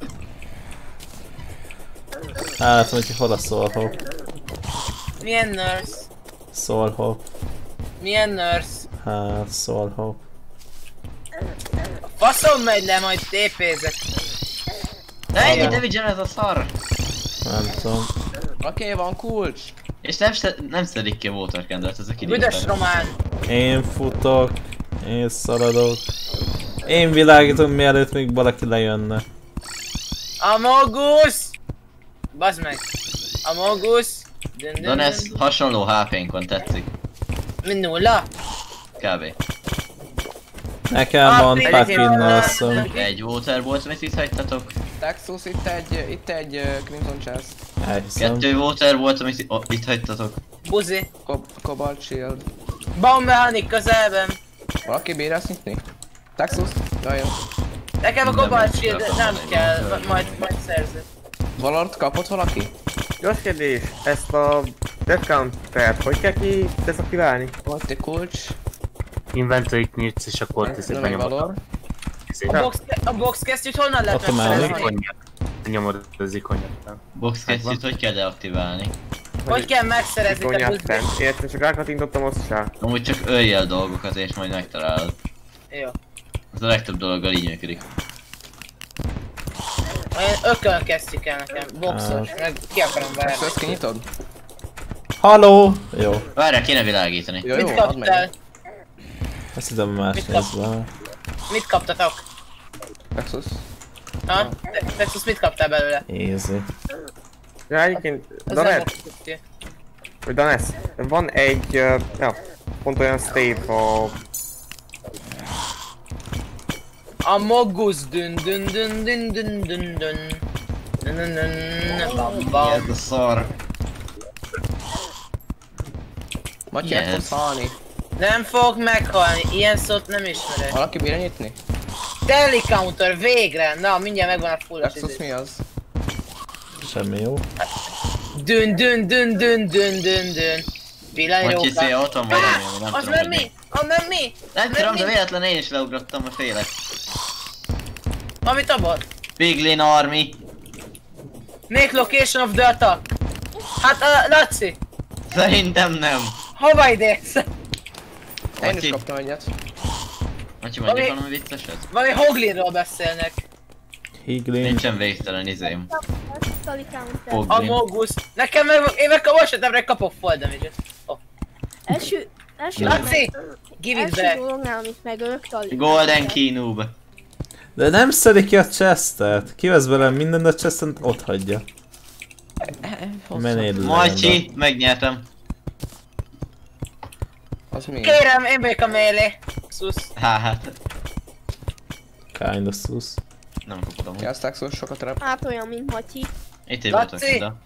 Hát, hogy hol a szolhop. Milyen nurse? Szolhop. Milyen nurse? Hát, szolhop. Faszom megy le, majd tépézek. De ennyi damage ez a szar. Nem tudom. Oké, okay, van kulcs. És nem, szed, nem szedik ki a water candle-t, ezek Büdös idióták. román. Én futok. Én szaladok. Én világítom, mielőtt még valaki lejönne. Amogus! Bazd meg. Amogus. Dün, dün, Donesz, dün. hasonló há pénk van, tetszik. Mi nulla? Kb. Nekem Ah, van egyébként, pack uh, innocent. Egy water volt, amit itt hagytatok. Texas, itt egy, itt egy uh, Crimson Chest. Elhiszem. Kettő water volt, amit i- o- itt hagytatok. Buzi. Cob Cobalt Shield. Bomb mechanik közelben. Valaki bír ezt nyitni? Texas? Jaj, jó. Nekem a Nem Cobalt nem Shield tudom, nem hogy kell, van. ma- majd, majd szerző. Valort kapott valaki? Gyors kérdés, ezt a Death Countert hogy kell ki dezaktiválni? Volt egy kulcs. Inventory-t nyitsz, és akkor Nem teszed egy benyomod. A valor. box, a box kesztyűt honnan lehet Ott a másik. megszerezni? Ikonyat. Nyomod az ikonyat. Box kesztyűt hogy kell deaktiválni? Hogy kell megszerezni te Ikonyát buzi? fent. Érted, csak rákattintottam, azt se. Amúgy csak öljél dolgokat és majd megtalálod. Jó. Ez a legtöbb dologgal így működik. Olyan ökön kesztyű kell nekem. Boxos, meg ki akarom Ezt várni. ezt kinyitod? Halló! Jó. Várjál, kéne világítani. Jó, jó, Mit az megy. kaptál? Azt hiszem más Mit nézve. Mit kaptatok? Texas. Ha? Te- Texas mit kaptál belőle? Easy. Ja, egyébként, Ez nem Donett, box kesztyű. Hogy Danes, van egy, uh, ja, pont olyan stave a... A Mogus dün dün dün dün dün dün dün. Dün dün dün bam Mi bam. ez a szar? Matyi, Yes. meg fogsz halni. Nem fog meghalni, ilyen szót nem ismerek. Valaki bírja nyitni? Telly counter, végre! Na, mindjárt megvan a fullos Versus izé. mi az? Semmi jó. Dün dün dün dün dün dün dün. Matyi, szél, Villanyróka. ott van valami, nem Az tudom, nem hogy mi? Az nem mi? Nem Az tudom, de mi? véletlen én is leugrottam, a félek. Amit abad? Piglin Army. Make location of the attack. Hát, uh, Laci, Szerintem nem. hova idész? Én is Matyi. kaptam egyet. Matyi, mondjuk Valami- valami vicceset? Valami Hoglinról beszélnek. Higlin. Nincsen végtelen izém. Tali counter. A Foglin. Mogus. Nekem meg, én meg a most kapok fall damage-et. Oh. Első, első, Laci, give it első back. dolognál, amit megölök, Tali. Golden Key noob. De nem szedi ki a chestet. Kivesz belőle mindent, a chestet ott hagyja. Menéd Matyi, megnyertem. Az mi? Kérem, én vagyok a melee. Szusz. Há, hát. Kind of sus. Nem kaptam. Kiázták szó sokat rep. Hát olyan, mint Matyi. Itt voltak Laci! ide.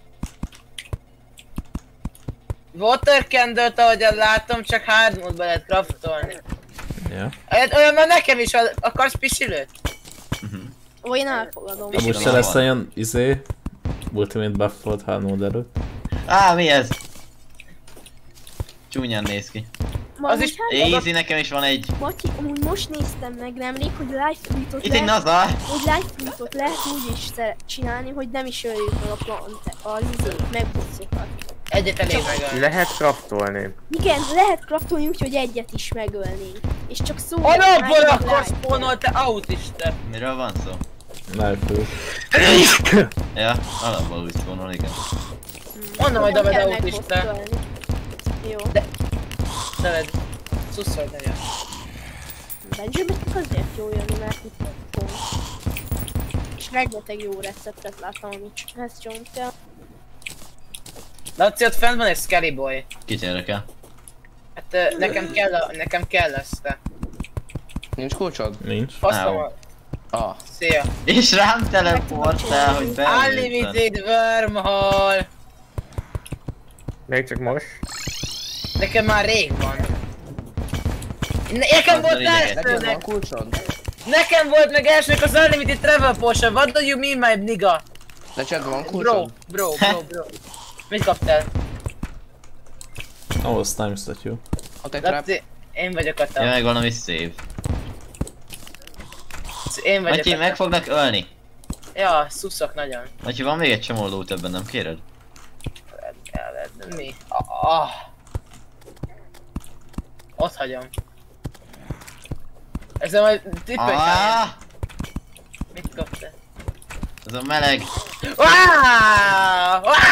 Water candle-t, ahogyan látom, csak hard mode-ba lehet craftolni. Ja. Olyat- Olyan már nekem is, ad- akarsz pisilőt? Ó, én elfogadom. És Amúgy van. se lesz olyan izé. Ultimate buffolt hard mode előtt. Á, mi ez? Csúnyán néz ki. Ma, Az is- hát, Easy, nekem is van egy. Matyi, amúgy most néztem meg nemrég, hogy live tweetot Itt egy lehet, nazar. hogy live tweetot lehet úgy is sze- csinálni, hogy nem is öljük meg a plant, az izét, megbusszokat. Egyet elég megölni. Lehet craftolni. Igen, lehet craftolni úgy, hogy egyet is megölnénk. És csak szó. Alapból akkor spawnol, te autista! Miről van szó? Lelkül. Ja, alapból úgy szólnol, igen. Mondom, hogy David autista. Jó. Neved. Szusszol, ne jön. Benjaminnek azért jó jönni, mert itt van pont. És rengeteg jó receptet láttam, amit ezt csontja. Laci, ott fent van egy Skelly Boy. Kit érdekel? Hát ö, nekem kell, a, nekem kell ezt te. Nincs kulcsod? Nincs. Faszom, Áó. a- Ah. szia. És rám teleportál, hogy bejöttem. Unlimited wormhole. Még csak most. Nekem már rég van. Ne, nekem Az volt a lényeg. Neked van elsőnek. kulcsod? Nekem volt meg elsőnek az Unlimited Travel Potion. What do you mean, my nigga? De chatben van Bro, kulcsod? bro, bro, bro. Mit kaptál? Oh, az time statue. Ott egy trap. Laci, én vagyok a Ja, te. meg valami save. Én vagyok Matyi, a meg te. fognak ölni. Ja, szuszok nagyon. Matyi, van még egy csomó loot ebben, nem kéred? Mi? Ah, ah. Ott hagyom. Ezzel majd tippelj Ah, Mit kaptál? ez a meleg. Wow! Wow!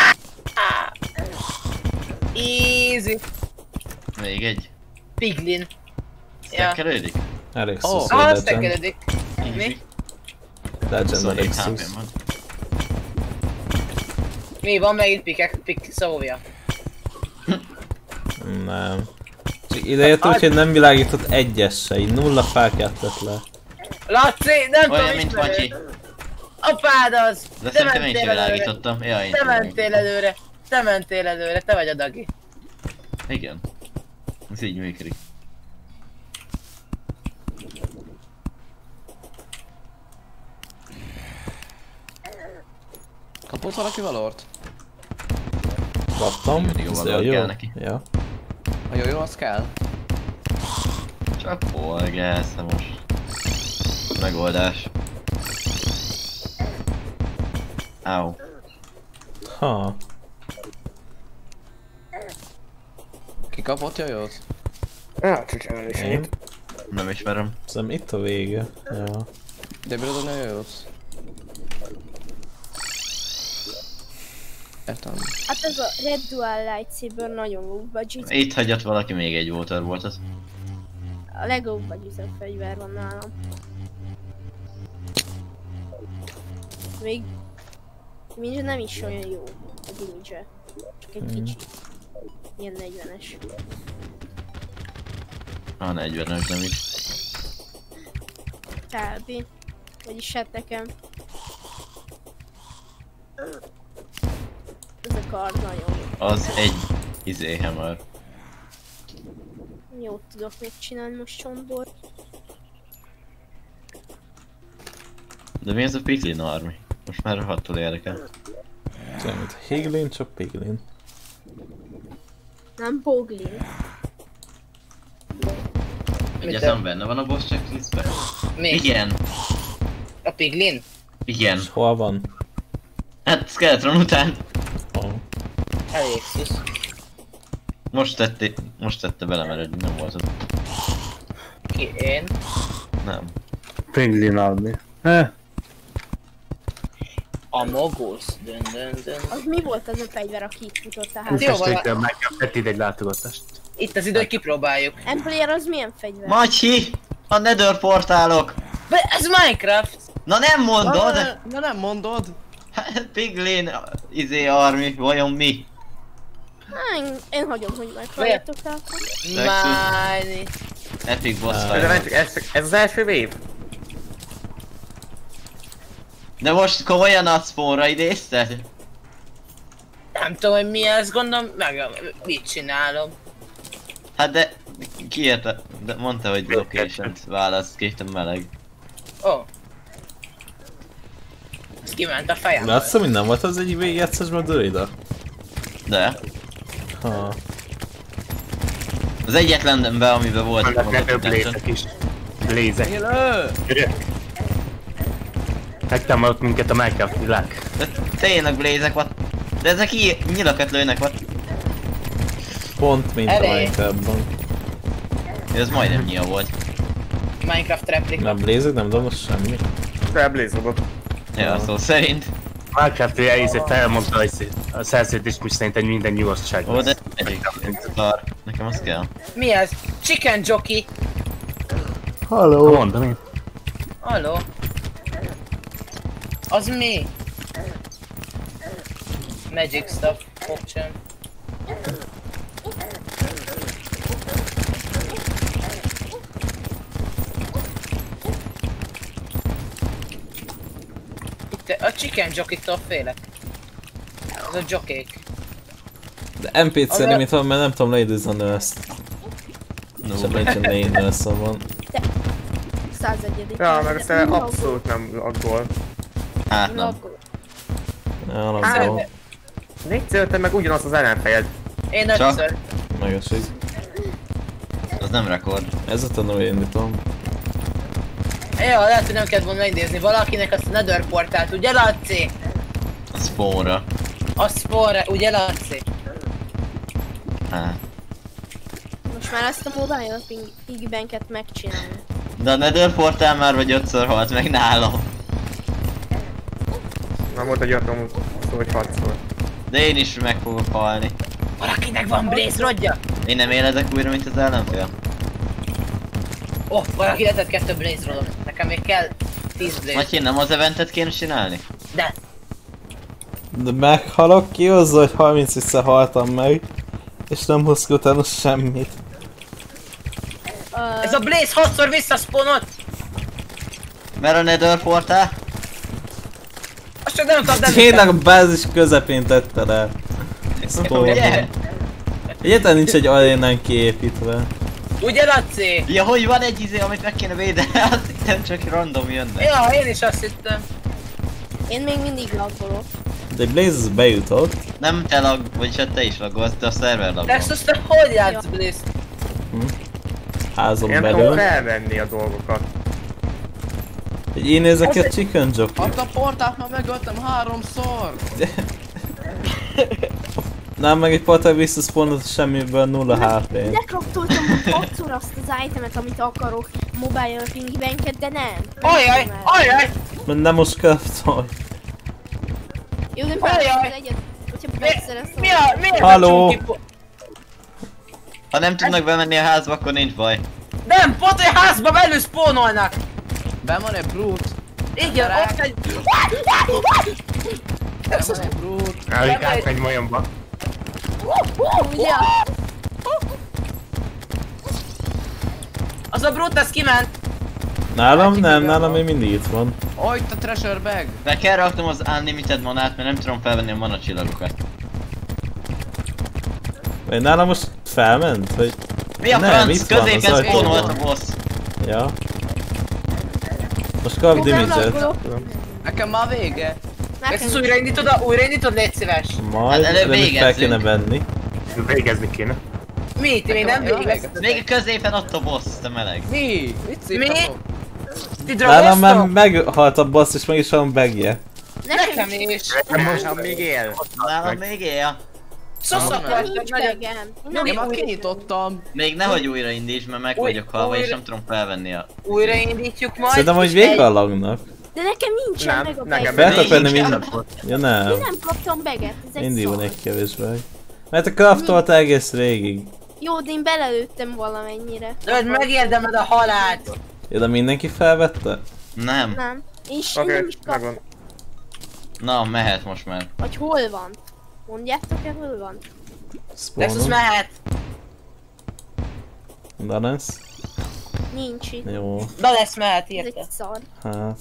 Easy. Még egy. Piglin. Ja. Stekkelődik? Elég Oh. sus, Ah, hogy azt legend. tekeredik. Mi? Legend Szóval elég egy há sus. pém van. Mi van meg itt pikek, pik szóvja. Nem. Csak ide jött úgy, hogy nem világított egyes se, így nulla fákját tett le. Laci, nem Olyan, tudom mint ismerő. Matyi. Apád az! De Te szerintem én is mentél előre. világítottam. Ja, én Te is mentél előre. Te mentél előre, te vagy a Dagi. Igen. Ez így működik. Kapott valaki valort? Kaptam. Mindig a Ez valahol jó. kell neki. Ja. A jó, jó, az kell. Csak polgász, most. Megoldás. Áó. Ha. Ki kapott jójót? Ah, csücsön is Én? Nem ismerem. Szerintem itt a vége. Ja. De bírod adni a jójót? Értem. Hát ez a Red Dual Lightsaber nagyon low budget. Itt hagyott valaki, még egy water volt az. A leglow budget fegyver van nálam. Még... Még nem is olyan jó a damage, csak egy Hmm. kicsit. Ilyen negyvenes. A negyvenes nem is. Kb. Vagyis hát nekem. Ez a kard nagyon jó. Az egy izé hammer. Jót tudok még csinálni most csontból. De mi ez a Piglin army? Most már rohadtul érdekel. Tudom, mint Higlin, csak Piglin. Nem Poglin. Egyáltalán benne van a boss checklistben? Mi? Igen. A Piglin? Igen. És hol van? Hát Skeletron után. Oh. Elég Most tette, most tette bele, mert eddig nem volt ott. Ki? Én? Nem. Piglin army. Eh, A Mogus. Dön dön dön. Az mi volt az a fegyver, aki itt futott a házba? Jó, van. festékkel meg kell tett egy látogatást. Itt az idő, hogy kipróbáljuk. Emplayer az milyen fegyver? Macsi! A Nether portálok! De ez Minecraft! Na nem mondod! Na nem mondod! Hát, Piglin, izé army, vajon mi? Há, én, én hagyom, hogy meghalljátok el. Mine. Epic boss Ez, fight. ez, ez az első wave? De most komolyan a spawnra idézted? Nem tudom, hogy mi ez, gondolom, meg mit csinálom. Hát de kiírta, de mondta, hogy location-t választ, kértem meleg. Ó. Oh. Ez kiment a fejemből. Látszom, hogy nem volt az egy végjátszásban Druida? De. Ha. Az egyetlen be, amiben volt Vannak nether maga blaze-ek is. Blaze-ek. Élő! Gyere! Megtámadott minket a Minecraft világ. De tényleg blézek van. De ezek i nyilakat lőnek van. Pont mint a Elég. Minecraftban. Ez majdnem nyíl volt. Minecraft replika. Nem lézek, nem donos semmi. Felblézodott. Ja, szó szerint. Minecraft elhiszett felmondta a szerződést, most szerintem minden nyugodtság. Ó, de egyébként szar. Nekem az kell. Mi ez? Chicken jockey. Halló! Mondom én. Halló? Az mi? Magic stuff, potion. Itt a chicken jockey-tól félek. Ez a jockeyk. De en pé cé Az a- nem itt van, mert nem tudom leidézni a nurse-t. Sem nincsen négy nurse van. százegyedik. Ja, meg aztán abszolút nem laggol. Hát nem. Ja, nem Hát, tudom. Négyszer öltem meg ugyanaz az ellenfejed. Én Csak? ötször. Megesik. Az nem rekord. Ez a tanuló indítom. Ja, lehet, hogy nem kellett volna megnézni valakinek azt a nether portált, ugye Laci? A spawnra. A spore, ugye Laci? Hát. Most már ezt a mobile piggybanket megcsinálni. De a Nether portál már vagy ötször halt meg nálam. Nem volt egy atom szó, hogy hatszor. De én is meg fogok halni. Valakinek van blaze rodja? Én nem éledek újra, mint az ellenfél. Ó, oh, valaki letett kettő blaze rodot. Nekem még kell tíz blaze. Matyi, nem az eventet kéne csinálni? De, De meghalok ki hozzá, hogy harminc-szer haltam meg. És nem hoz ki utána semmit. Uh, ez a blaze hatszor visszasponolt! Mert a Nether portál? Azt csak nem kaptam. Tényleg a bázis közepén tette le. Ugye? Egyáltalán nincs egy arénán kiépítve. Ugye Laci? Ja, hogy van egy izé, amit meg kéne védeni, azt hittem csak random jönne. Ja, én is azt hittem. én még mindig laggolok. De egy Blaze az bejutott. Nem te lag, vagyis hát te is laggolsz, de a szerver De laggol. ezt aztán hogy játsz blaze? Házon Én tudom belül. felvenni a dolgokat. Hogy én nézek ki a chicken jockey. Azt a portát már megöltem háromszor! Nem, meg egy portál visszaszpawnolt semmiből nulla há pé. Lekraftoltam hatszor azt az itemet, amit akarok, mobile piggybanket, de nem. Ajaj, Nem. ajaj! Mert nem most craftolj. Jó, de Ajaj. fel egyet, hogyha megszereztem. Mi a, miért Halló? a csunki? Ha nem tudnak bemenni a házba, akkor nincs baj. Nem, pont egy házba belül spónolnak! Ben van egy brute! Igen, ott egy... Ben van egy brute! Elég átmegy majomba. Ugye? Az a Brutus kiment! Nálam nem, nálam még mindig itt van. Ó, itt a treasure bag! Be kell raknom az unlimited manát, mert nem tudom felvenni a mana csillagokat. Vagy nálam most felment? Vagy... Mi a Nem, franc? itt van, az Középen ajtóban. spawnolt a boss. Ja. Most kap damage-et. Nekem már vége. Ezt az újraindítod, a- újraindítod, légy szíves! Majd, Hát előbb de még fel végezzünk. kéne venni. Végezni kéne. Mi? Ti még nem Nekem- végeztetek? Még a középen ott a boss, te meleg. Mi? Mit Mi? szívtam? Ti Nálam már drogoztok? meghalt a boss és meg is van bagje. Nekem is! Most még él. Nálam még él. Szoszak Nekem vagytok nincs nagyon. begem. Én már kinyitottam. Még nehogy újraindíts, mert meg Új- vagyok halva és újra- nem tudom felvenni a... Újraindítjuk majd. Szerintem, hogy és vége a egy- lagnak. De nekem nincsen Nem, meg a nekem begem. Fel tudok venni Még minden. Ja nem. Én nem kaptam beget, ez egy Mindig van szar. egy kevés bag. Mert a craftolt egész végig. Jó, de én belelőttem valamennyire. Öld, megérdemed a halált! Ja, de mindenki felvette? Nem. Nem. Én is én Oké, nem is kaptam. megvan. Na, mehet most már. Vagy hol van? Mondjátok el, hol van? Nexus Spawnon. mehet! De lesz? Nincs itt. Jó, De lesz mehet, Ez egy érted? szar. hát.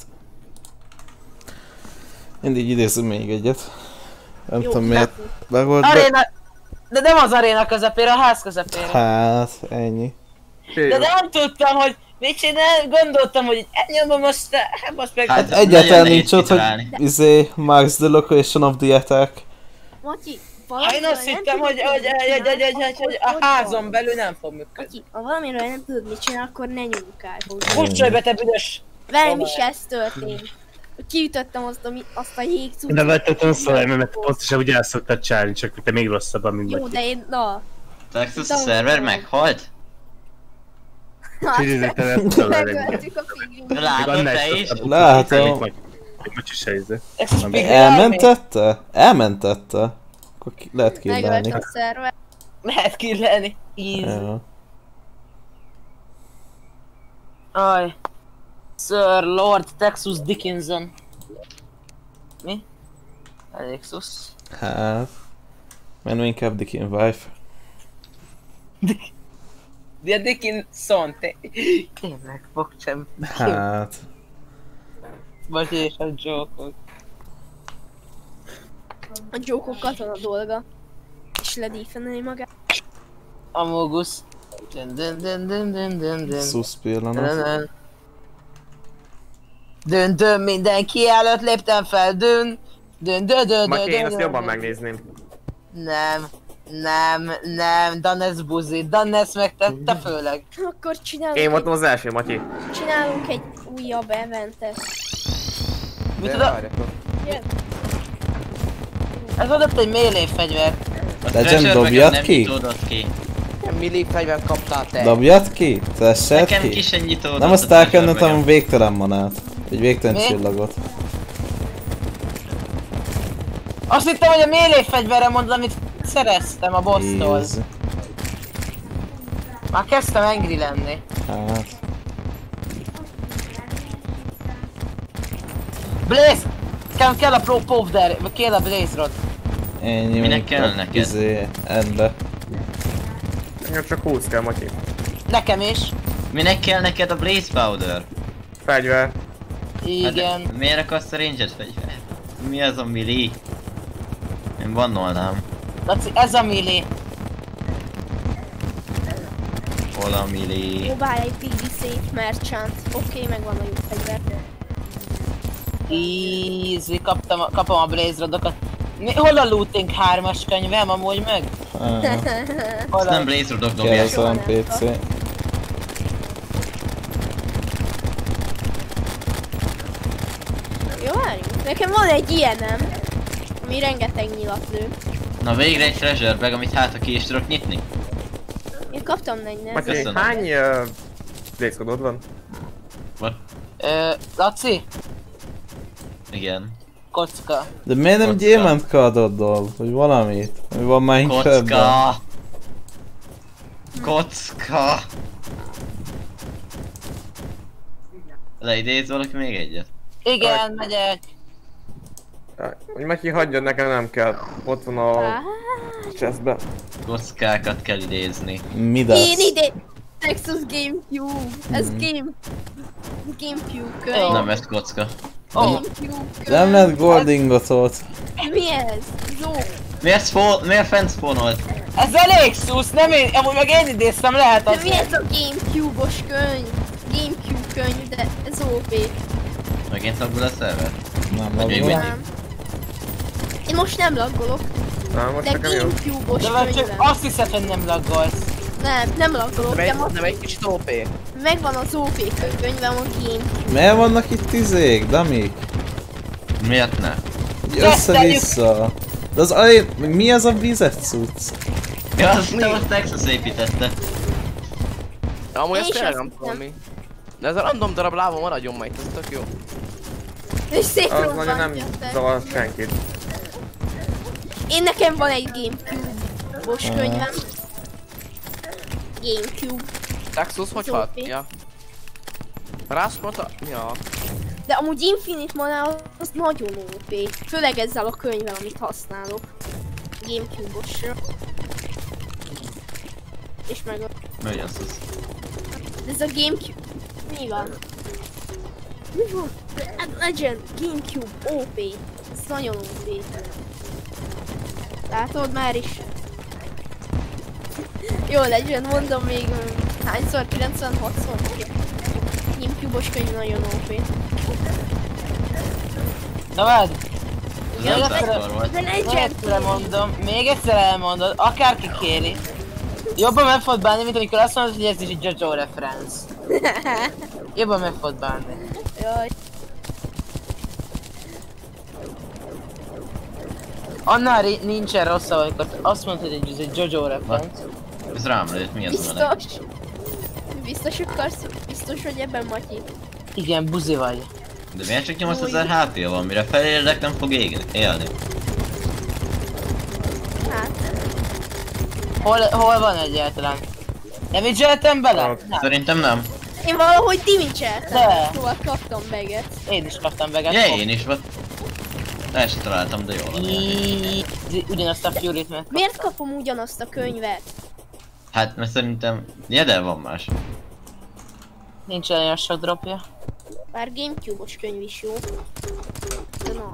Mindig idézünk még egyet. Nem Jó, tudom miért. kapni. Meg volt be... Aréna... De nem az aréna közepére, a ház közepére. Hát, ennyi. De nem tudtam, hogy mit csinál, gondoltam, hogy elnyomom azt, hát most meg... Hát, Hát egyáltalán nagyon nincs nehéz ott, hogy kitalálni. izé, marks the location of the attack. Matyi, Ha valamiről én azt nem hittem, tudod, hogy, hogy, hogy, hogy, hogy, hogy, hogy a akkor házon hogy van? belül nem fog működni. Matyi, ha valamiről nem tudod mit csinál, akkor ne nyújkálj hozzá. Furcsolj be, te büdös! Velem is ez történt. Kiütöttem azt a, mi- azt a jégcucot. De vettem szóval, mert pontosan ugye el szoktad csinálni, csak te még rosszabban, mint Jó, vagy. de én, na. Texas a szerver meghalt? Csirizetem ezt a Megöltük a pingvint. Látod te is? Látom. Bocsi se izé. Texas Pig Elmentette? Elmentette? Akkor ki, lehet killálni. Megölte a szerver. Lehet killelni. Easy. Ja. Aj. Sir Lord Texas Dickinson. Mi? Alexus. Hát... Menő inkább Dickin wife. De a Dickinson, te... Tényleg, fogcsem. Hát... Vagy és a joke-ok. A jókok katona dolga. És ledífenni magát. Amogus. Dun dun dun dun dun dun dun. Szusz pillanat. Dun dun dun, mindenki előtt léptem fel, dun. Dun dun dun dun Matyi, én dun azt jobban dun. megnézném. Nem, nem, nem, Dannes buzi, Dannes megtette főleg. Akkor csinálunk, Én egy, voltam az első, Matyi. csinálunk egy újabb eventet. Mit tudod? Jön. Ez adott egy melee fegyver. A Legend treasure dobjad nem ki? nyitódott ki. Nem milli fegyvert kaptál te. Dobjad ki? Tessed Nekem ki? ki sem nyitódott. Nem a azt treasure elkennetem a bag-em. végtelen manát. Egy végtelen Mi? csillagot. Azt hittem, hogy a melee fegyverre mondod, amit szereztem a boss-tól. Easy. Már kezdtem angry lenni. Hát... Blaze! Kell, kell a pro powder, vagy kell a Blaze rod. Ennyi Minek mondjuk kell a neked? Izé, endbe. Nekem csak húsz kell, Matyi. Nekem is. Minek kell neked a Blaze Powder? Fegyver. Igen. Hát, miért akarsz a ranged fegyver? Mi az a milli? Én bannolnám. Laci, ez a melee. Hol a milli? Próbálj egy piggy safe merchant. Oké, okay, megvan a jó fegyver. Easy, kaptam, a- kapom a Blaze rodokat. Mi, hol a looting hármas könyvem amúgy meg? Ah, Hol Ezt a... nem Blaze Rodok kell dobják. az olyan pé cé. Jó, várjunk. Nekem van egy ilyenem. Ami rengeteg nyilat lő. Na végre egy treasure bag, amit hát ha ki is tudok nyitni. Én kaptam egy Matyi, Köszönöm. hány uh, lézkodód van? What? Ö, Laci, Igen. kocka. De miért nem Kocka. gyémánt kardodol? Vagy valamit? Mi van Minecraftban? Kocka! Kocka! Leidéz valaki még egyet? Igen, megyek. Hogy Meki hagyjad, nekem nem kell. Ott van a chestbe. Kockákat kell idézni. Mi Én lesz? ide! Nexus Gamecube! Ez Game... Gamecube könyv. Nem, ez kocka. Gamecube könyv. Nem lehet goldingotot. Mi ez? Zó. Miért spawn... Miért fent spawnolt? Ez elég szusz, nem én, amúgy meg én idéztem, lehet De az. mi ez a Gamecube-os könyv? Gamecube könyv, de ez ó pé. Megint laggul a szerver? Nem, Vagy még nem. mindig? Nem. Én most nem laggolok, Na, most de nekem jó. Gamecube-os De már csak könyvem. azt hiszed, hogy nem laggolsz. Nem, nem laggolok, Nem de egy, most nem egy kicsit ó pé. megvan az ó pé könyvem a Gamecube. Miért vannak itt izék, damik? Miért ne? Így össze-vissza. De az aj... Mi az a vizet cucc? Ja, azt nem azt Nexus építette. Amúgy Én ezt is tényleg azt nem tudom hittem. mi. De ez a random darab láva maradjon majd, ez tök jó. És szép Az nagyon nem robbantja. zavar senkit. Én nekem van egy Gamecube-os könyvem. Gamecube. Texas hogy Ez halt? ó pé. Ja. Rászkolta? Ja. De amúgy Infinite Mana az nagyon ó pé. Főleg ezzel a könyvvel, amit használok. Gamecube-osra. És meg a... Nagyon szusz. Ez a Gamecube... Mi van? Mi van? Legend Gamecube ó pé. Ez nagyon ó pé. Látod már is? Jó, Legend, mondom még um, hányszor? kilencvenhatszor? Gamecube-os könyv nagyon ó pé. Na várj, Ez nem de- százszor volt. De még Legend! egyszer elmondom, még egyszer elmondod, akárki kéri. Jobban meg fogod bánni, mint amikor azt mondod, hogy ez is egy JoJo reference. Jobban meg fogod bánni. Jaj. Annál ri- nincsen rosszabb, amikor azt mondod, hogy ez egy JoJo reference. Ez rám lőtt, mi az a meleg? Biztos? Biztos akarsz? Biztos, hogy ebben Matyi? Igen, buzi vagy. De miért csak nyolcezer há pé van, mire felérlek nem fog égni, élni? Hát, Hol, hol van egyáltalán? Nem így zseltem bele? Nem. Szerintem nem. én valahogy dimicseltem, De. szóval kaptam beget. Én is kaptam veget. Ja, én is vagy. El sem találtam, de jól van. Í- Ugyanazt a Fury-t meg. Miért kapom ugyanazt a könyvet? Hát, mert szerintem... Ja, de van más. Nincs olyan sok dropja. Bár Gamecube-os könyv is jó. De na.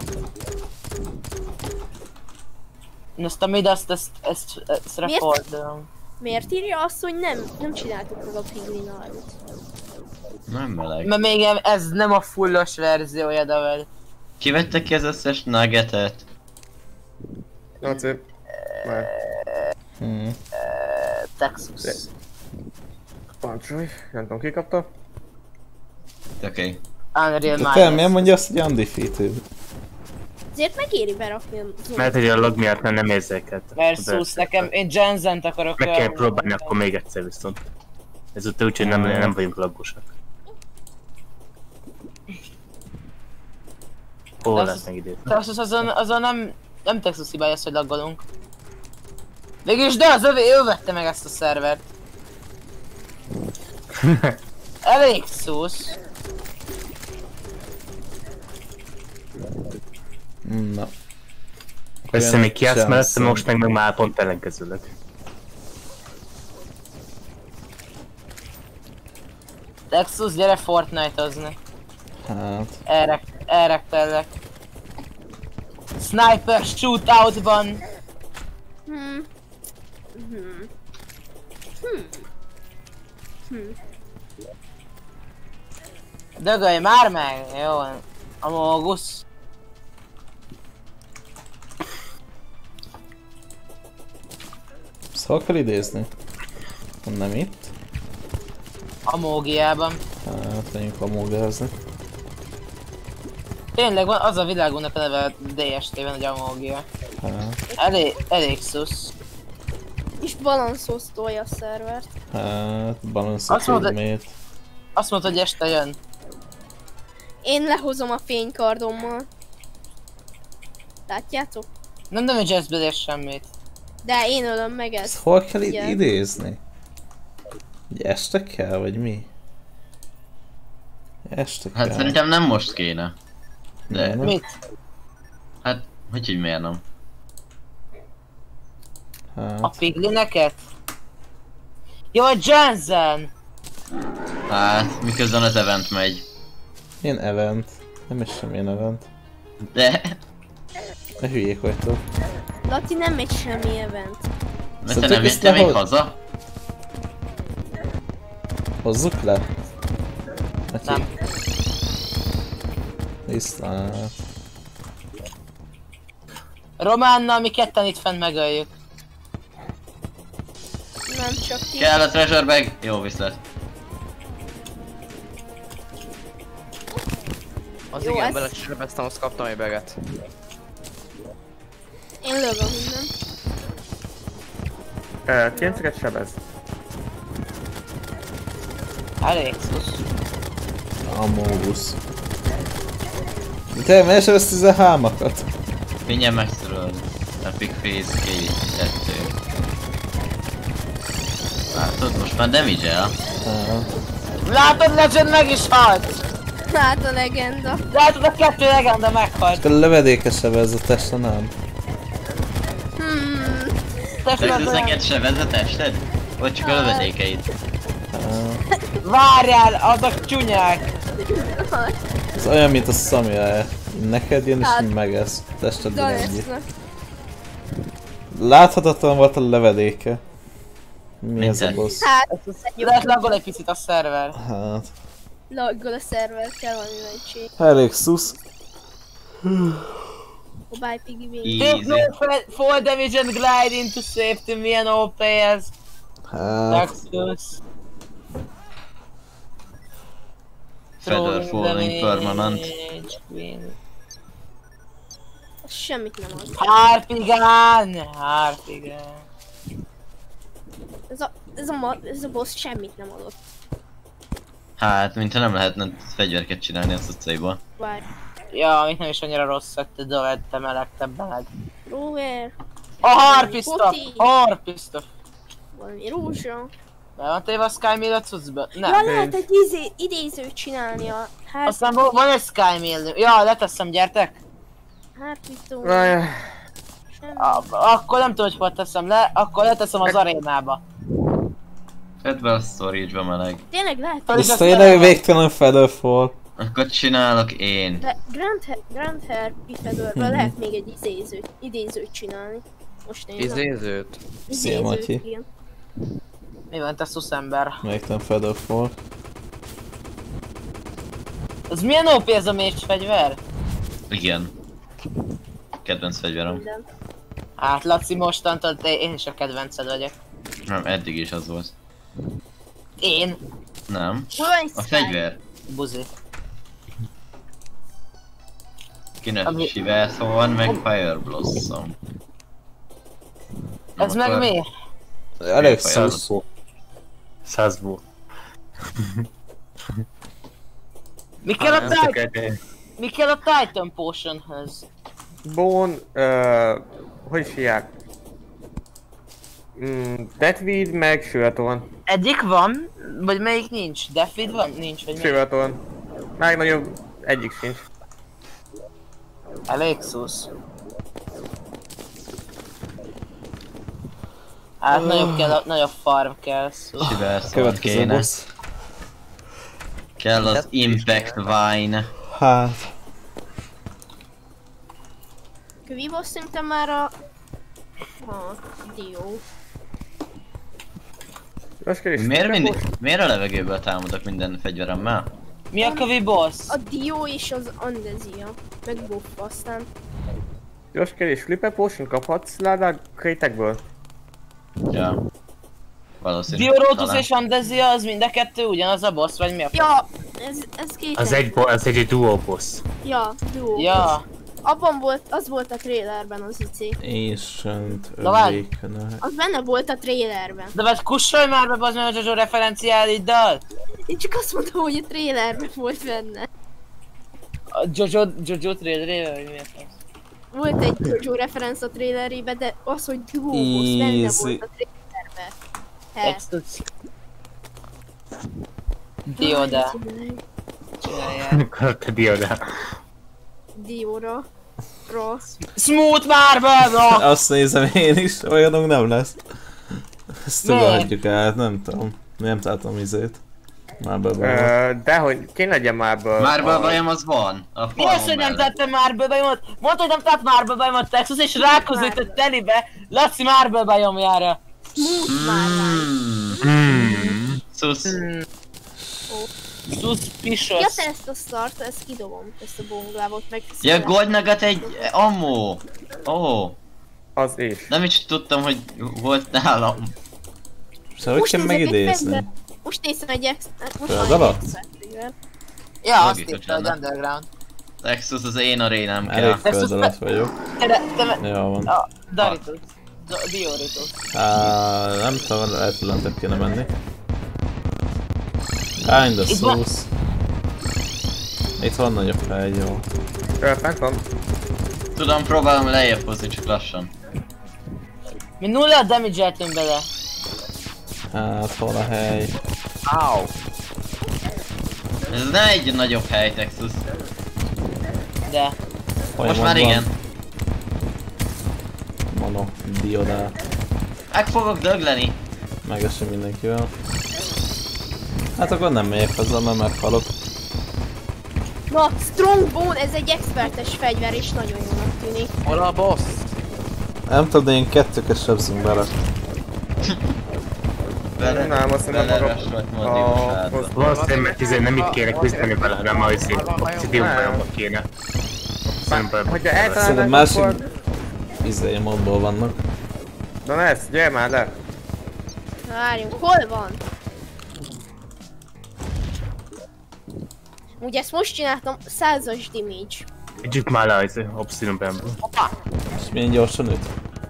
Én ezt a mid, azt, ezt, ezt, ezt Miért? refordolom. Miért írja azt, hogy nem, nem csináltuk meg a Piglin Arut? Nem meleg. Mert még em- ez nem a fullos verziója, de vel. Kivette ki az összes nuggetet? Laci. Már. Hmm. Texas. Parancsolj. Nem tudom ki kapta. Oké. Unreal De te miért Minds. mondja azt, hogy undefeated? Ezért megéri berakni a zónát. Mert hogy a lag miatt nem, nem érzékelt. Versus nekem, én Jensent akarok. Meg kell olyan- próbálni akkor még egyszer viszont. Ezúttal úgyhogy nem, nem vagyunk laggosak. Hol De lesz az- meg idő? Texas azon, azon nem, nem Texas hibája az, hogy laggolunk. Végülis de az övé, ő vette meg ezt a szervert. Elég szusz. Na. Persze még kiállsz Sem mellette, szem. most meg, meg már pont ellenkezőleg. Texas, gyere Fortnite-ozni. Hát... Erre, erre tellek. Sniper shootoutban. Hmm. Hmm. Hmm. Hmm. Dögölj már meg! Jó van. Amogus. Szóval kell idézni? Nem itt? Amógiában. Hát, menjünk amógázni. Tényleg van az a világunknak a neve dé es té-ben, hogy Amógia. Hát, Elég, elég szusz. És balanszoztolja a szervert. hát, balanszot Azt mondod- miért? Azt mondta, hogy este jön. Én lehozom a fénykardommal. Látjátok? Nem nem jazzbelés semmit. De én ölöm meg Ezt ezt. hol kell id- Igen. idézni? Hogy este kell, vagy mi? Este kell. Hát szerintem nem most kéne. De, Nem? Mit? hát Hogy így miért nem? A Hát, piglineket? Jó, a Jensen! Hát, miközben az event megy. én event. Nem is semmilyen event. De... Ne hülyék vagytok. Lati nem megy semmi event. Mert te Szóval nem ezt jöttél még lehoz- haza? Hozzuk le? Hát Nem. Viszlát. Románnal mi ketten itt fent megöljük. Nem csak ti. Kell a treasure bag? Jó, viszlát. Az Jó, igen, ez- belesebeztem, azt kaptam egy beget. Én lövöm innen. Ö, kilenceket sebez. Alexus. Amogus. Te miért ezt a hámakat? Mindjárt megszorolod. Epic Phase két, kettő. Látod, most már damage-el. Látod, Legend meg is halt! Hát a legenda. Látod, a kettő legenda meghalt. A lövedékesebb ez a Tesla nem. Hmm. Tesla De az olyan- neked se vezet tested? Vagy csak a lövedékeid? Várjál, azok csúnyák! Ez olyan, mint a Samuel. Neked jön és Hát. így megesz. Testedben ennyi. Donetsznak. Láthatatlan volt a lövedéke. Mi ez a Minden. boss? Hát, Lehet laggol egy picit a szerver. Hát. laggol a szerver, kell valami mentség. Elég szusz. Oh, bye, Piggy Wing. Easy. Take no fa- fall damage and glide into safety, milyen O P ez? Hát. Nexus. Feather falling permanent. Queen. Az semmit nem ad. Harpigán! Harpigán. Ez a, ez a, ma, ez a boss semmit nem adott. Hát, mintha nem lehetne fegyverket csinálni a utcaiból. Várj. Ja, amit nem is annyira rossz lett, de vettem melegtebb beled. Rover, A harpisztok! Poti. Harpisztok! valami rózsa. Be van téve a Sky Mill a cuccba? Nem. Ja, lehet egy izé, idézőt csinálni a hát, Aztán van van egy Sky Mill. Ja, leteszem, gyertek! hárpító. Várj. Semmi. A, akkor nem tudom, hogy hol teszem le, akkor leteszem az arénába. Fedd be a storage-be meleg. Tényleg lehet, Fel hogy is Ez azt tényleg nem- végtelen Featherfall. Akkor csinálok én. de Grand, He- Grand Harpy Featherből lehet még egy idézőt, idézőt csinálni. Most én Izézőt. Szia, Matyi. igen. Mi van, te szusz ember? Végtelen Featherfall. Ez milyen O P ez a mage fegyver? Igen. Kedvenc fegyverem. Minden. Hát Laci, mostantól te én is a kedvenced vagyok. Nem, eddig is az volt. Én? Nem. Hol van egy A Sky? fegyver. Buzi. Kinek Ami- Shiverthorn, meg Fire Blossom. Ez meg mi? Elég Fire szusz. Százból. Mi kell a, Nem Titan, tökéletes. mi kell a Titan Potionhez? Bone, uh, hogy is hívják? Mm, Deathweed meg Sugathorn. Egyik van, vagy melyik nincs? Deathweed van? Nincs, vagy melyik? Sugathorn. Legnagyobb egyik sincs. Elég szusz. Hát nagyobb kell, nagyobb farm kell, szó. Shiverthorn Következő kéne. boss. Kell az Impact Vine. Hát. Kövibos szerintem már a... A dió. Roskeri, Miért mindig? Miért a levegőből támadok minden fegyveremmel? Mi a kövi boss? A dió és az andezia. Meg buff aztán. Roskeri, Flipper Potion kaphatsz ládák krétekből? Ja. Valószínű. Diorotus talán. és Andezia, az mind a kettő ugyanaz a boss, vagy mi a f- Ja, ez, ez két... Az egy, bo- az egy duo boss. Ja, duó. Ja, Abban volt, az volt a trailerben az icé. Ancient Na várj. Awakener. Az benne volt a trailerben. de vagy kussolj már be bazd meg a Jojo referenciáliddal! Én csak azt mondtam, hogy a trailerben volt benne. A Jojo, Jojo trailerében, vagy mi a f- Volt egy Jojo referenc a trailerébe, de az, hogy duó boss benne Easy. volt a trailerben. He. Egy tudsz. Dioda, csináljál. Akkor te dioda. Dióra. Rossz. Smooth Marble Block! Azt nézem én is, olyanok nem lesz. Ezt Miért? tudhatjuk át, nem tudom. Nem találtam izét. Már bebajom. Ö, dehogy, kéne legyen Marble. Marble bajom az van. A Mi az, hogy nem tettem Marble Biomot? Mondta, hogy nem tett Marble Biomot Texas, és rákozított telibe Laci Marble Biomjára. Smooth márvány. Hmm. Szusz. Suspicious. Ja, te ezt a szart, ezt kidobom, ezt a bonglávot, meg... Ja, Gold Nugget egy ammo. Ó. Oh. Az is. Nem is tudtam, hogy volt nálam. Szóval hogy kell megidézni? Most nézem egy ex... Most Föld van egy alatt? expert, igen. Ja, azt Logikus írta, hogy lenne. Underground. Texas az én arénám Elég kell. föld alatt vagyok. Te, te, Jó van. a Doritos. Do- Dioritos. Á, nem tudom, lehet lentebb kéne menni. Kinda Itt van- szósz. Itt van nagyobb hely, jó. Ö, fent van. Tudom, próbálom lejjebb hozni, csak lassan. Mi nulla damage-eltünk bele. Hát, hol a hely? Áó. Ez nem egy nagyobb hely, Texas. De. Most már igen. Mono, diodál. Meg fogok dögleni. Megesem mindenkivel. Hát akkor nem megyek hozzá, mert meghalok. Na, Strongbone, ez egy expertes fegyver, és nagyon jónak tűnik. Hol a boss? Nem tudom, de én kettőket sebzünk bele. Bele, Nem, azt mondom, maga- belerásolt ma a a- diósádba. az- Valószínűleg, mert izé nem itt kéne küzdeni vele, hanem az izé obsidium bajomba kéne. Szerintem. Hogyha Szerintem eltalálnak, másik akkor... izé modból vannak. Na lesz, gyere már le. Na, várjunk, hol van? Ugye ezt most csináltam, százas damage. Együtt már le az obsidium bajomba. És milyen gyorsan üt?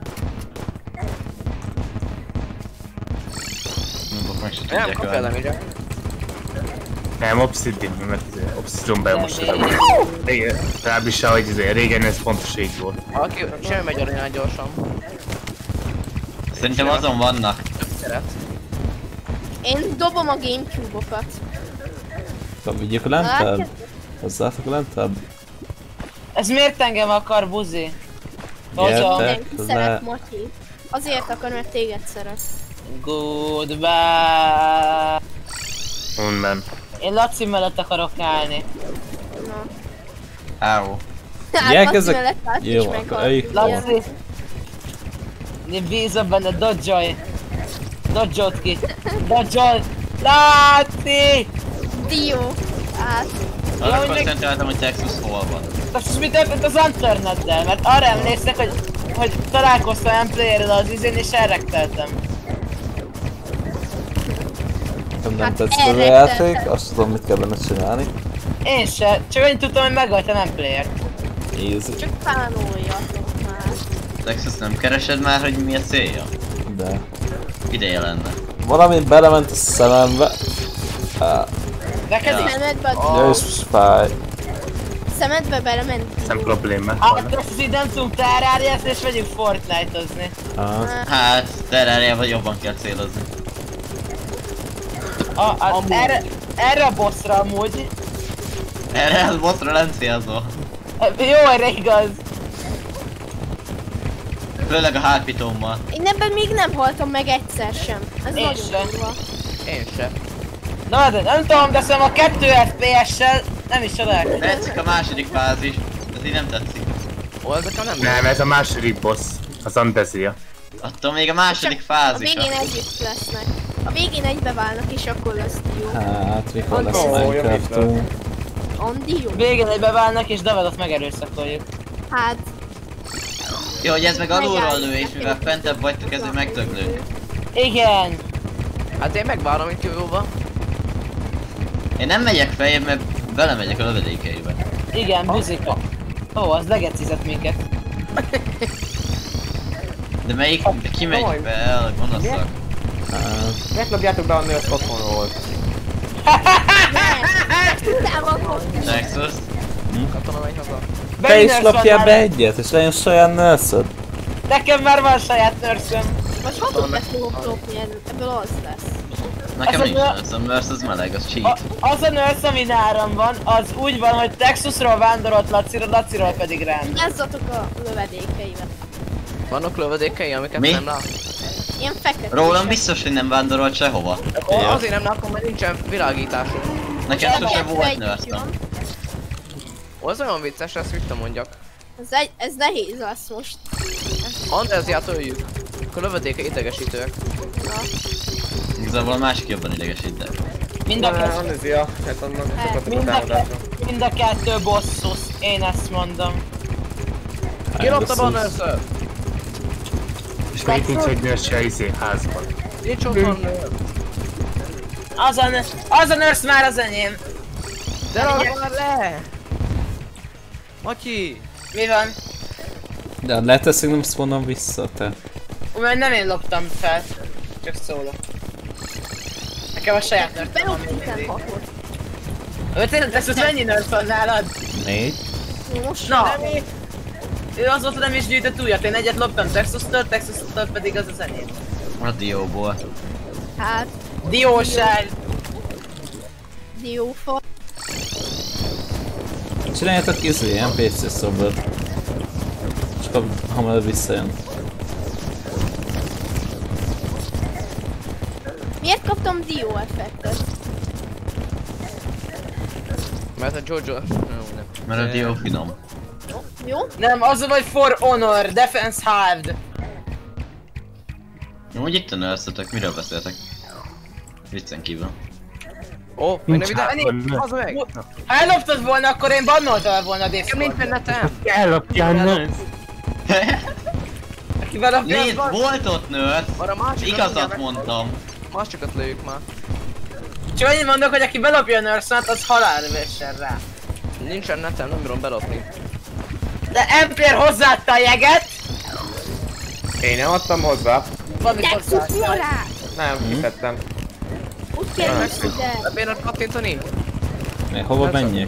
Nubok meg se Nem, tudják kapja ölni. damage. Nem, obsidium, mert izé, obsidium bajom most régen. Legalábbis ahogy izé, régen ez pontos így volt. Aki semmi megy olyan gyorsan. Szerintem azon vannak. Szeret. Én dobom a Gamecube-okat. Akkor vigyük lentebb? Látjátok? Hozzátok lentebb? Ez miért engem akar, buzi? Hozzá. Gyertek Mindenki szeret le. Matyi. Azért akar, mert téged szeret. Goodbye. Onnan. Én Laci mellett akarok állni. Na. Áó. Hát Gyerek, Laci ezek- mellett át is Jó, meghalt, akkor öljük ugye? Laci! Én bízom benne, dodge-olj! Dodge-old ki! Dodge-old! Laci! Dió. Hát. Arra hogy meg- koncentráltam, hogy Texas hol van. Most mi történt az Anterneddel? Mert arra emlékszek, hogy, hogy találkoztam M-playerrel az izén és elrekteltem. Nekem nem Hát tetszett a erre játék, tettem. azt tudom mit kellene csinálni. Én se, csak annyit tudtam, hogy megöltem M-playert. Easy. Csak pánoljatok már. Texas, nem keresed már, hogy mi a célja? De. Ideje lenne. Valami belement a szemembe. Á, Neked Ja. is? Szemedbe, ja, és fáj. szemedbe belement. Nem probléma. Hát ezt így nem tudunk terráriázni és megyünk Fortnite-ozni. Á, Hát, terráriával jobban kell célozni. A, a, erre, erre a bossra amúgy. Erre az bossra nem célzol. Jó, erre igaz. Főleg a hálpitommal. Én ebben még nem haltam meg egyszer sem. Ez Én nagyon sem. durva. Én se. Na de nem tudom, de szerintem a kettő ef pé es-sel nem is csodálkozom. Tetszik a második fázis. Ez így nem tetszik. Ó, ezek nem Nem, ez a második boss. Az Andezia. Attól még a második A fázisa. végén együtt lesznek. A végén egybe válnak és akkor lesz Dió. hát mikor lesz Ó, jó, Minecraftunk? Andió? Végén egybe válnak és Davidot megerőszakoljuk. Hát, Jó, hogy ez meg alulról Megálljuk. lő, és mivel fentebb vagytok, ezért megdöglünk. Igen. Hát én megvárom itt jóba. Én nem megyek feljebb, mert belemegyek a lövedékeibe. Igen, buzika. Ó, az legecizett minket. De melyik, de ki megy be el, gonoszak? Hát, Miért dobjátok be a nőt otthonról? tudtál van Nexus? Katona megy haza. te is Nurse van lopjál már. be egyet, és legyen saját nurse-öd. Nekem már van saját nurse-öm. Vagy hatot le fogok lopni, ebből az lesz. Nekem Az nincs a- nurse, a nurse az meleg, az A, cheat. az a nurse, ami náram van, az úgy van, hogy Texasról vándorolt Lacira, Laciról pedig rám. Jázzatok a lövedékeivel. Vannak lövedékei, amiket Mi? nem lát? Ilyen fekete. Rólam biztos, hogy nem vándorolt sehova. Akkor azért nem látom, mert nincsen világításunk. Nekem sose Ilyen volt egy nurse. van. Az olyan vicces, ezt mit te mondjak. Ez, egy, ez nehéz lesz most. Andreziát öljük. A lövedéke idegesítőek. Igazából a másik jobban idegesít. Mind a kettő, Amnézia, hát annak sokat a mind a támadásra. kettő, mind a kettő bosszus, én ezt mondom. Kirobta be a nurse. És még nincs egy nurse a izé házban. Nincs otthon nurse. Az a, nurse- az a nurse már az enyém. De rakd már le! Matyi! Mi van? De leteszünk, nem spawnom vissza, te. Mert nem én loptam fel. Csak szólok. Nekem a saját nurse van Beloptam mindig. hatot. Ő tényleg, ez az mennyi nurse van nálad? Négy. Most Na! Ő azóta nem is gyűjtött újat, én egyet loptam Texas-től, Texas-től pedig az az enyém. A dióból. Hát, Dióság! diófa. Csináljátok izé, ilyen pé cé szobot. Csak hamar visszajön. Miért kaptam dió effektet? Mert a Jojo... Nem, nem. Mert a dió finom. Jó? Nem, az a vagy For Honor, Defense Halved. Úgy itt a nurse-ötök, miről beszéltek? Viccen kívül. Ó, még nem Nincs ide... házban. Az meg! Ha elloptad volna, akkor én bannoltam volna a Nekem Discordot. nincs netem! Ellopja a nurse. Aki belopja, az Nézd, ban... volt ott nurse! Arra a másikat Igazat mindjárt mondtam. Másikat lőjük már. Csak annyit mondok, hogy aki belopja a nurse-t, az halálrövéssel rá. Nincsen netem, nem bírom belopni. De Empire hozzáadta a jeget! Én nem adtam hozzá. Valamit Texas hozzáadta. morál! Nem, kitettem. Úgy került ide. De miért kattintani? Né, hova menjek?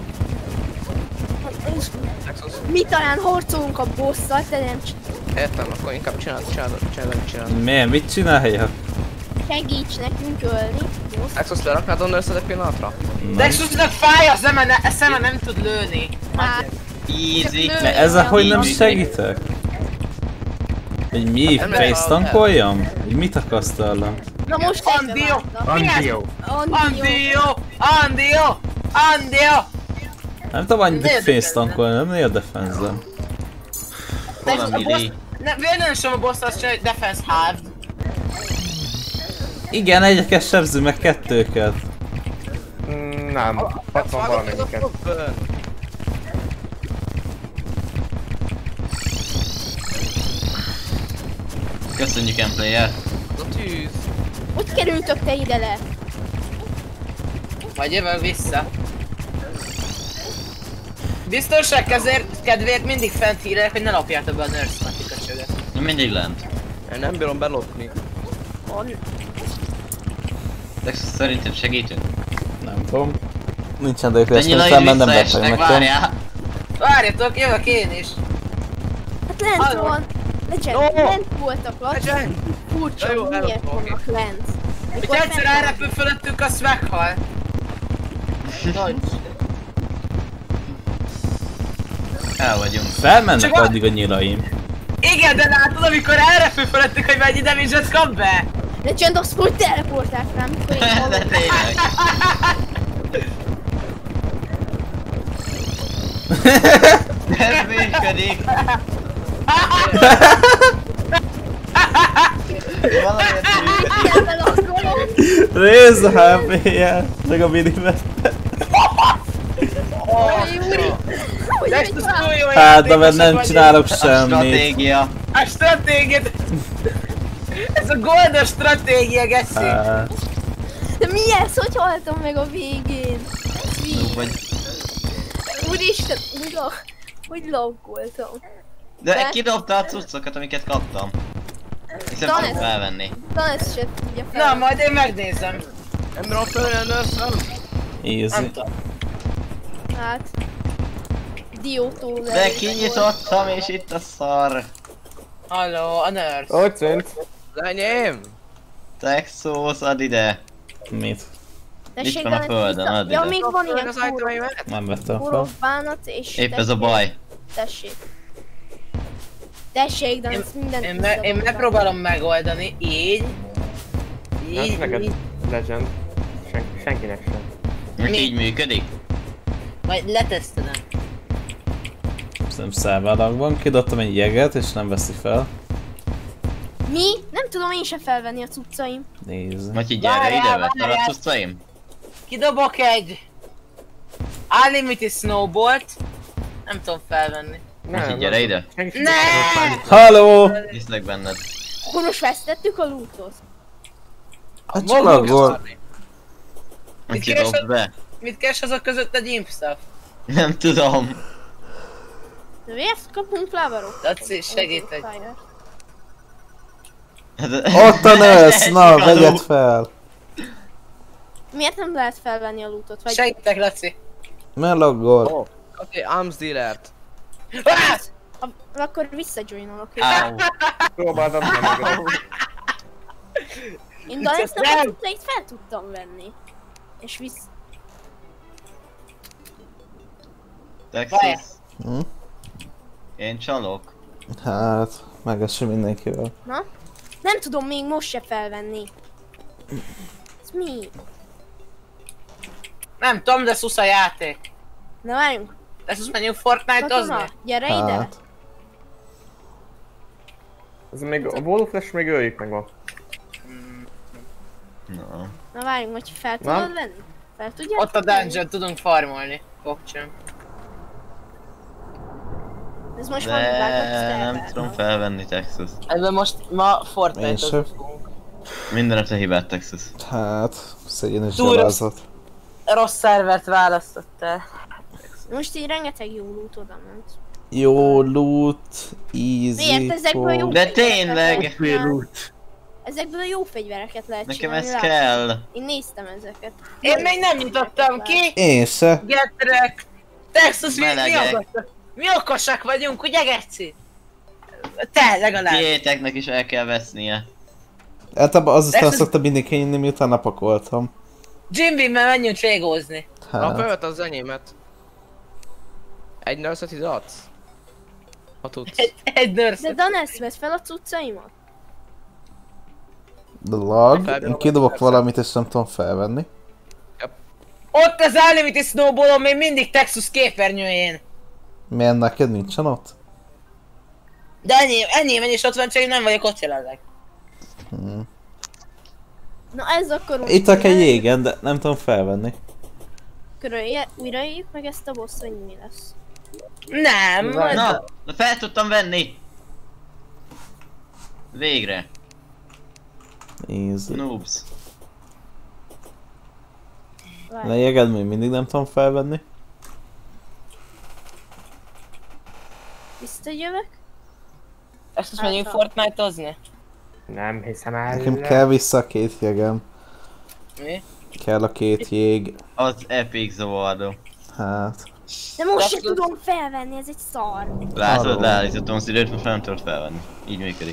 Texas. Mi talán harcolunk a bosszal, de nem Értem, akkor inkább csináld, csináld, csináld, csináld. Miért? Mit csináljak? segíts nekünk ölni. Jó? Texas, leraknád a nurse-et egy pillanatra? Texasnak fáj a szeme, ne, a szeme nem tud lőni. Hát, Easy. Csak De ezzel hogy nem Easy. segítek? Hogy mi? Nem Face lehet, tankoljam? Hogy mit akarsz tőlem? na most Andio! Andio. Andio! Andio! Andio! Nem tudom annyit Miért face defense-em? tankolni, nem néha defenzem. Hol a mili? Ne, véletlenül sem a boss az csak Defense Halved. Igen, egyeket sebzünk meg kettőket. Mm, nem, hatvan valamelyiket. Köszönjük Emplayer. A tűz. Hogy kerültök te ide le? Majd jövök vissza. Biztonság kezért, kedvéért mindig fent hírek, hogy ne lopjátok be a nurse matika csöget. Én mindig lent. Én nem bírom belopni. De szerintem segítünk. Nem tudom. Nincsen de Te nyilai visszaestek, várjál. Várjatok, jövök én is. Hát lent Hallod? van. Legyen, Ó! lent voltak, Laci. Legyen! Furcsa, Jó, miért elfogadom, vannak lent? Hogyha egyszer elrepül fölöttük, az meghal. Nagy. El vagyunk. Felmennek Csak a- addig a nyilaim. Igen, de látod, amikor elrepül fölöttük, hogy mennyi damage-et kap be? De csend azt, hogy teleportált rám, mikor én De hallottam. tényleg. Ez működik. Valamiért működik. Igen, belakkolom. Rézd a há pé-jel, meg a minimet. Új, új. Hogy De hogy ezt az talán- túl jó Hát, de mert játékosok nem vagyunk. csinálok A semmit. stratégia. A stratégiát... Ez a golden stratégia, Gessi. Hát, De mi ez? Hogy haltam meg a végén? Ez mi? Vagy... Úristen, úgy lag... Hogy laggoltam. De kidobta a cuccokat, amiket kaptam. Hiszen Talán tudom ez- felvenni. Talán ezt se tudja fel. Na, majd én megnézem. Nem bírom fölni a nurse-en. easy. Nem tudom. Hát... Diótól De kinyitottam és itt a szar. Halló, a nurse. Hogy szűnt? Az enyém! Texos, add ide! Mit? Tessék, van a de földön, vissza- add Ja, ide. még van ilyen Az kóros, itemeimet? Nem vettem fel. kóros bánat, és Épp ez a tessék- baj. Tessék. Tessék, de Én, ezt mindent én, me, én visszadobtam. megpróbálom megoldani, így. Hát Így, neked így. legend. Sen, senkinek sem. Most Mi? így működik? Majd letesztelem. Szerintem szállvállalkban kidobtam egy jeget és nem veszi fel. Mi? Nem tudom én se felvenni a cuccaim. Nézd. Matyi, gyere Várjál, ide, vedd fel a várjál. cuccaim. Kidobok egy Unlimited Snowbolt. Nem tudom felvenni. Matyi, gyere ide. Senki sem Ne! Halló! Hiszlek benned. Akkor most vesztettük a lootot. Hát csak akkor. Matyi, keresed? dobd be. Mit keres azok között egy imp stuff? Nem tudom. De miért kapunk flowerot? Laci, segítek. Hát- Ott a nősz! Na, Esik a vegyed ló. fel! Miért nem lehet felvenni a lootot? Vagy... Segítek, Laci. Mert laggol. Oké, okay, arms dealert. Ah! Ha, akkor visszajoinolok. Áú. próbáltam meg. Én Danielsnak a Nem. cuccait fel tudtam venni. És visz... Texas. Várj. Hm? Én csalok. Hát, megesse mindenkivel. Na? Nem tudom még most se felvenni. Ez mi? Nem tudom, de szusz a játék. Na várjunk. De szusz menjünk Fortnite-ozni? Katona, gyere ide. Hát. Ez még a Wall Flash még öljük meg van. Na. Na várjunk, hogy fel Na? tudod venni? Fel tudják? Ott a dungeon tudunk farmolni. Kokcsön. Ez most van De vágott nem tudom felvenni Texas. Ebben most ma Én Fortnite-ozni sem. fogunk. Minden a te hibád, Texas. Hát, szégyenes Túl rossz. gyalázat. Rossz szervert választottál. Most így rengeteg jó loot oda ment. Jó loot, easy. Miért ezekből jó De fegyvereket tényleg! lehet csinálni? Ezekből a jó fegyvereket lehet Nekem csinálni. ez látod? kell. Én néztem ezeket. Én még nem nyitottam ki! Én se. Getrek! Texas, mi, mi, Melegek. okosak? Mi okosak vagyunk, ugye Geci? Te legalább. Kéteknek is el kell vesznie. Általában azután Ez- szoktam mindig kényni, miután napakoltam. Jim Beam-mel menjünk trégozni. Ha Hát. bevet az enyémet. Egy nurse-et ide adsz? Ha tudsz. Egy, egy De nurse. Danes, vedd fel a cuccaimat. De lag, Felbírom én kidobok persze. valamit és nem tudom felvenni. Ott az Unlimited Snowballon még mindig Texas képernyőjén. Miért neked nincsen ott? De enyém, enyém, és ott van, csak én nem vagyok ott jelenleg. Na ez akkor most... Itt a jégen, de nem tudom felvenni. Körülje, újra írjuk meg ezt a boss, hogy mi lesz. Nem, majd Na, de fel tudtam venni. Végre. Easy. Noobs. A jéged még mindig nem tudom felvenni. Visszajövök. ezt most menjünk Fortnite-ozni? Nem hiszem el. Nekem kell vissza a két jégem. Mi? Kell a két jég. Az epic zavardó. Hát. De most se Laptop. tudom felvenni, ez egy szar. Látod, Arról. leállítottam az időt, most már nem tudod felvenni. Így működik.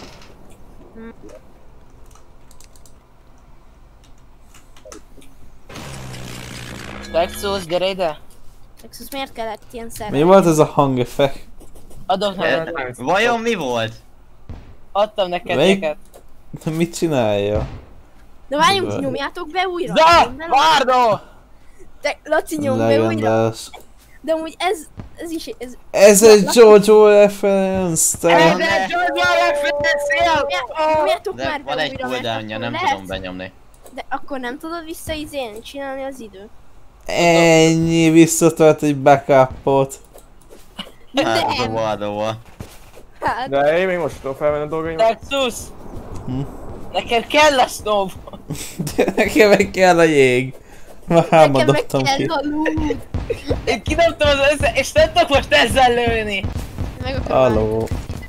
Texas, gyere ide. Texas, miért kellett ilyen Mi szerelni? volt ez a hangeffekt? Adok E, neked. vajon mi volt? Adtam neked Melyik? neked. Mit csinálja? De várjunk, Zöld. nyomjátok be újra. Za! Nem- Várdó! Te, Laci, nyom be újra. Legendás. De amúgy ez, ez is, ez... Ez egy Jojo reference, te! Ez egy Georgia referencia! Nyomjátok De már be van egy újra, mert cooldownja, akkor nem lehet- tudom benyomni. De akkor nem tudod visszaizélni, csinálni az időt. Ennyi, visszatart egy backupot. Hát, az a Nem. zavardóval. Hát, De én még most tudom felvenni a dolgaimat. Texas! Neked kell a snowball! De nekem meg kell a jég. Már nekem hármat meg dobtam kell ki. a loot. Én kidobtam az össze, és nem tudok most ezzel lőni! Meg akkor Halló.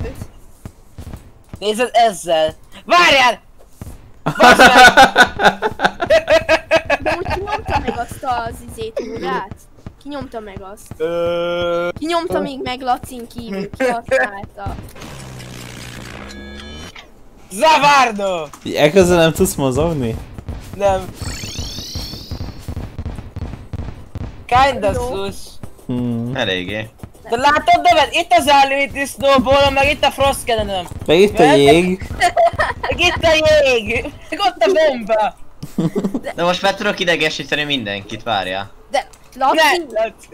Nézd ezzel! Várjál! De úgy kinyomta meg azt az izét órát. Kinyomta meg azt. Ö... Kinyomta még meg Lacin kívül, kihasználta. Zavardo! Így ekközben nem tudsz mozogni? Nem. Kinda Jó. sus. Hmm. Eléggé. De látod, David? Itt az Unlimited Snowball, meg itt a Frost Cannon. Meg itt a jég. Meg itt a jég. Meg ott a bomba. De most már tudok idegesíteni mindenkit, várjál. De, Ne! Laci, Laci.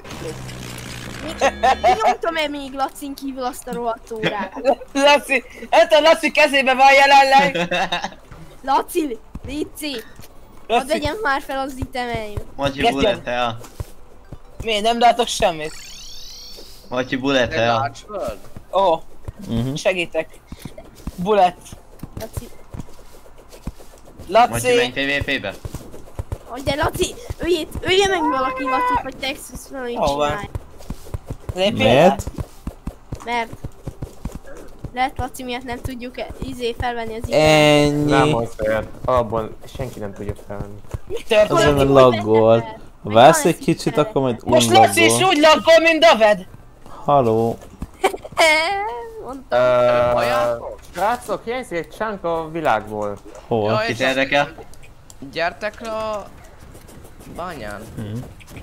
mi nyomtam-e még Lacin kívül azt a rohadt órát? Laci, hát a Laci kezébe van jelenleg. Laci, Lici, hadd Laci, vegyem már fel az itemeim. Matyi Yes, bullet el. miért nem látok semmit? Matyi bullet el. Ó, oh, Uh-huh. segítek. Bullet. Laci, Matyi, Laci. menj pé vé pé-be. oh, de Laci, ölj, ölje meg valaki Laci, vagy Texas valamit Hol van? csinálj. Lépjél Miért? Mert lehet Laci miatt nem tudjuk e- izé felvenni az itemet. Nem Ennyi. mondsz olyat. Alapból senki nem tudja felvenni. Mi történt? Azért, mert laggol. Ha vársz egy kicsit, akkor majd Most Laci is unlaggol. úgy laggol, mint David. Haló. Mondtam. Öööö... Srácok, hiányzik egy chunk a világból. Hol? Jaj. Kit érdekel? Gyertek le a bányán. Hmm.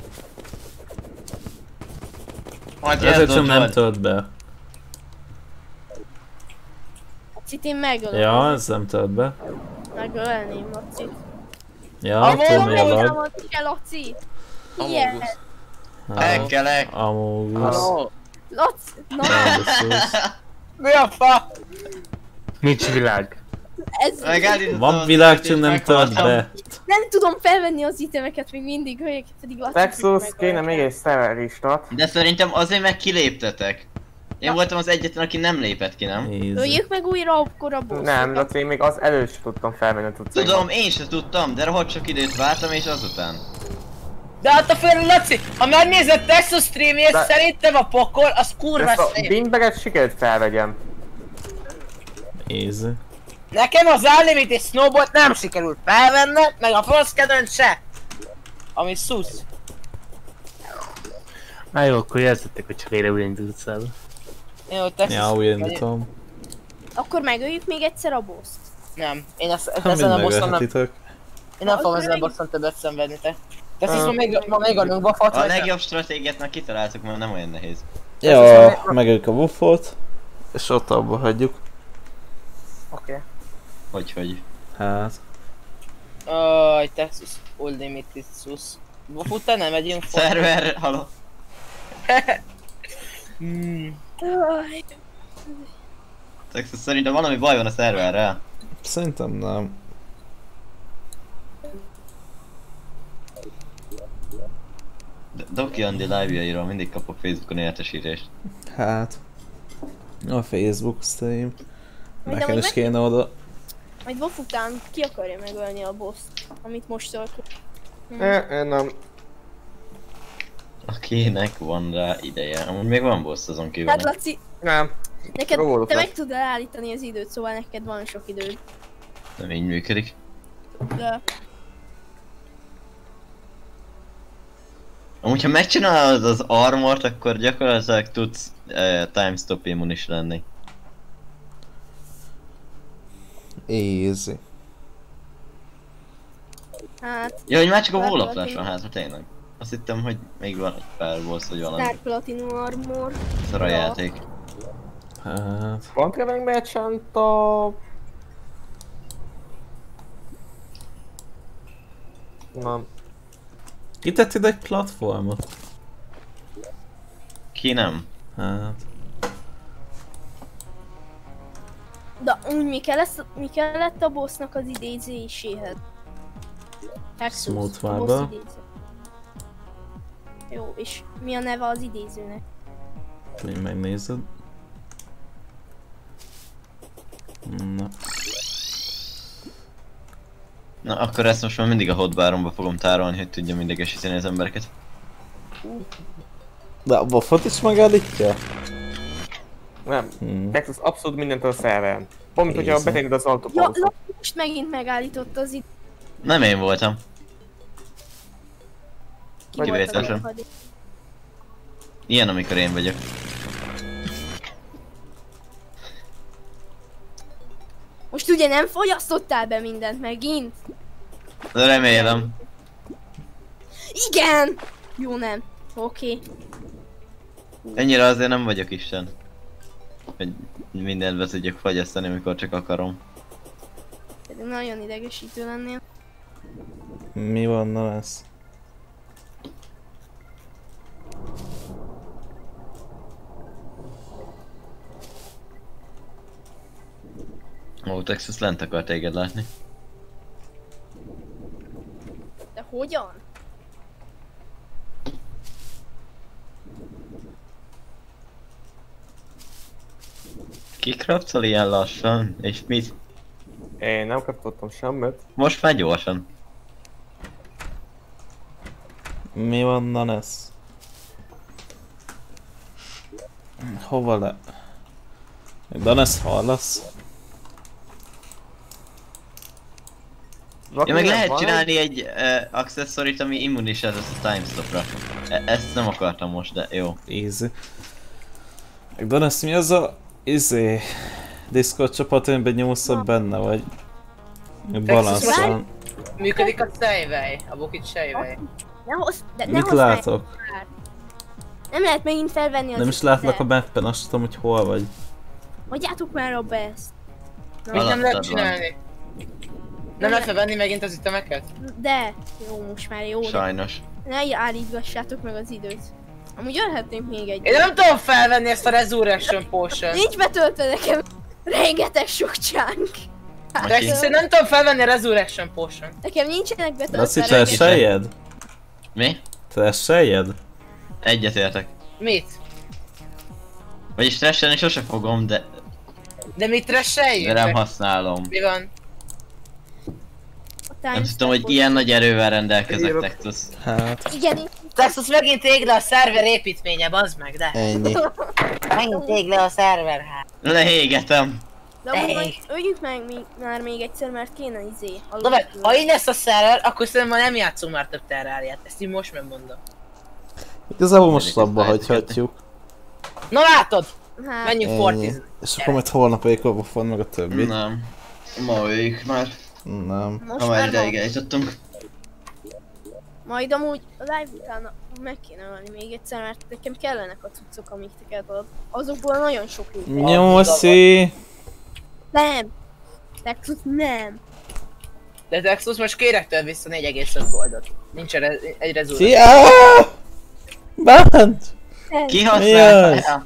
Matyi, Ezért ez sem nem volt. tölt be. Lacit én megölöm. Ja, ez nem tölt be. Megölném Lacit. Ja, Amúgy tudom mi a amúgy lag. Nem se Laci. Ilyen. Amogus. Hekkelek. Amogus. Halló. Laci. Na, Mi a fa? Nincs világ. ez... Megállítottam Van az világ, életét, csak nem tölt meghaltam. be. Nem tudom felvenni az itemeket még mindig, hogy pedig Laci. Texas, kéne még egy server restart. De szerintem azért meg kiléptetek. Én voltam az egyetlen, aki nem lépett ki, nem? Easy. Öljük meg újra akkor a bosszokat. Nem, Laci, én még az előtt sem tudtam felvenni a tudszaimat. Tudom, én se tudtam, de rohadt sok időt vártam és azután. De hát a fél Laci, ha megnézed Texas streamjét, De- szerintem a pokol, az kurva Ezt a szép. Bimberget sikerült felvegyem. Easy. Nekem az Unlimited Snowballt nem sikerült felvennem, meg a Frost Cannon se. Ami szusz. Na jó, akkor jelzettek, hogy csak egyre újraindulsz el. Jó, Texas. Ja, újraindítom. Akkor megöljük még egyszer a bosst. Nem, én ezt, Hát ezen a mind bosszon nem, megölhetitek. én nem fogom Akkor ezen a meg- bosszon többet szenvedni, te. Texas, Ah. ma még, ma még adunk buffot, A vagy sem? legjobb stratégiát már kitaláltuk, mert nem olyan nehéz. Ja, megöljük a buffot. És ott abba hagyjuk. Oké. Hogy, hogy. Hát. Aj, Texas Unlimited sus. Buffut te nem megyünk fog. Szerver, haló. Hmm. Aj, Texas, szerintem valami baj van a szerverrel. Szerintem nem. D- Doki Andi live-jairól mindig kapok Facebookon értesítést. Hát. A Facebook stream. Majd Nekem amúgy is kéne oda. majd Wolf után ki akarja megölni a bosst, amit most alkot. Eh, eh, nem. Akinek van rá ideje. Amúgy még van boss azon kívül. Hát nem? Laci, Nem. neked, Róluk te lesz. meg tudod állítani az időt, szóval neked van sok időd. Nem így működik. De Amúgy ha megcsinálod az armort, akkor gyakorlatilag tudsz uh, time stop immun is lenni. Easy. hát, Ja, hogy már csak a Dark wall of flash Platinum. van hátra, tényleg. Azt hittem, hogy még van egy pár boss, vagy valami. Dark Platinum Armor. Szar a játék. Hát. Van Traveling Merchant a... Nem. Kitett ide egy platformot. Ki nem? Hát. De úgy mi kellett, mi kellett a bossnak az idézéséhez? Texas, Smooth a boss Fiber. idéző. Jó, és mi a neve az idézőnek? Hogy megnézed. Na. Na akkor ezt most már mindig a hotbaromba fogom tárolni, hogy tudjam idegesíteni az embereket. De a buffot is megállítja? Nem. Hmm. Texas abszolút mindent a szerveren. Pont, hogyha Easy. betennéd az Ja, autopauzot. Laci most megint megállította az időt. Nem én voltam. Ki volt a Kivételesen. meghadi? Ilyen amikor én vagyok. Most Most ugye nem fogyasztottál be mindent megint? De remélem. Igen! Jó, nem. Oké. Ennyire azért nem vagyok isten. Hogy mindent be tudjak fogyasztani, amikor csak akarom. Pedig nagyon idegesítő lennél. Mi van, na lesz? Ó, Texas lent akar téged látni. De hogyan? Kikrapcol ilyen lassan? És mit? Én nem kaptottam semmit. Most már gyorsan. Mi van, na lesz? Hova le? Danes, hallasz? Ja, meg lehet csinálni egy uh, accessorit, ami immunis ez a timestopra. E ezt nem akartam most, de jó. Easy. Meg Danes, mi az a... izé... Discord csapat, amiben nyúlszok benne, vagy... Balanszol. Működik a sejvej, a bukit sejvej. Ne hozz, de ne Mit használj látok? már. Nem lehet megint felvenni az Nem is látlak a mappen, azt tudom, hogy hol vagy. Hagyjátok már abba ezt. Mit nem lehet Alattad csinálni? Nem lehet venni megint az ütemeket? De, jó, most már jó. de Sajnos. Ne állítgassátok meg az időt. Amúgy jöhetnénk még egy. Én nem tudom felvenni ezt a Resurrection Potion. Nincs betöltve nekem rengeteg sok csánk. De ezt nem tudom felvenni a Resurrection Potion. Nekem nincsenek betöltve Laci, te rengeteg- eseljed? Mi? Te eseljed? Egyetértek. Mit? Vagyis stresselni sose fogom, de, De mit de resseljük? nem használom. Mi van? A Nem timestamp- tudom, hogy ilyen nagy erővel rendelkezek, Texas. Hát... Igen, én- Texas megint ég le a szerver építménye, bazd meg, de. Ennyi. Megint ég le a szerver, hát. Lehégetem. de amúgy Ej. majd öljük meg mi, már még egyszer, mert kéne izé. Na mert, ha így lesz a szerver, akkor szerintem nem játszunk már több terráriát. Ezt így most megmondom. Igazából most abba hagyhatjuk. Na látod! Hát, Menjünk Ennyi. Fortizni. És akkor majd holnap éjkor van meg a többi. Nem. Ma öljük már. Nem. most Ha már már van. ideig eljutottunk. Majd amúgy a live után meg kéne ölni még egyszer, mert nekem kellenek a cuccok, amiket ad. Azokból nagyon sok jó. Nyolci! Nem! Texas nem! De Texas most kérek tőle vissza négy egész öt goldot. Nincs re egy rezúra. Szia! Bánt! Ki Mi használja?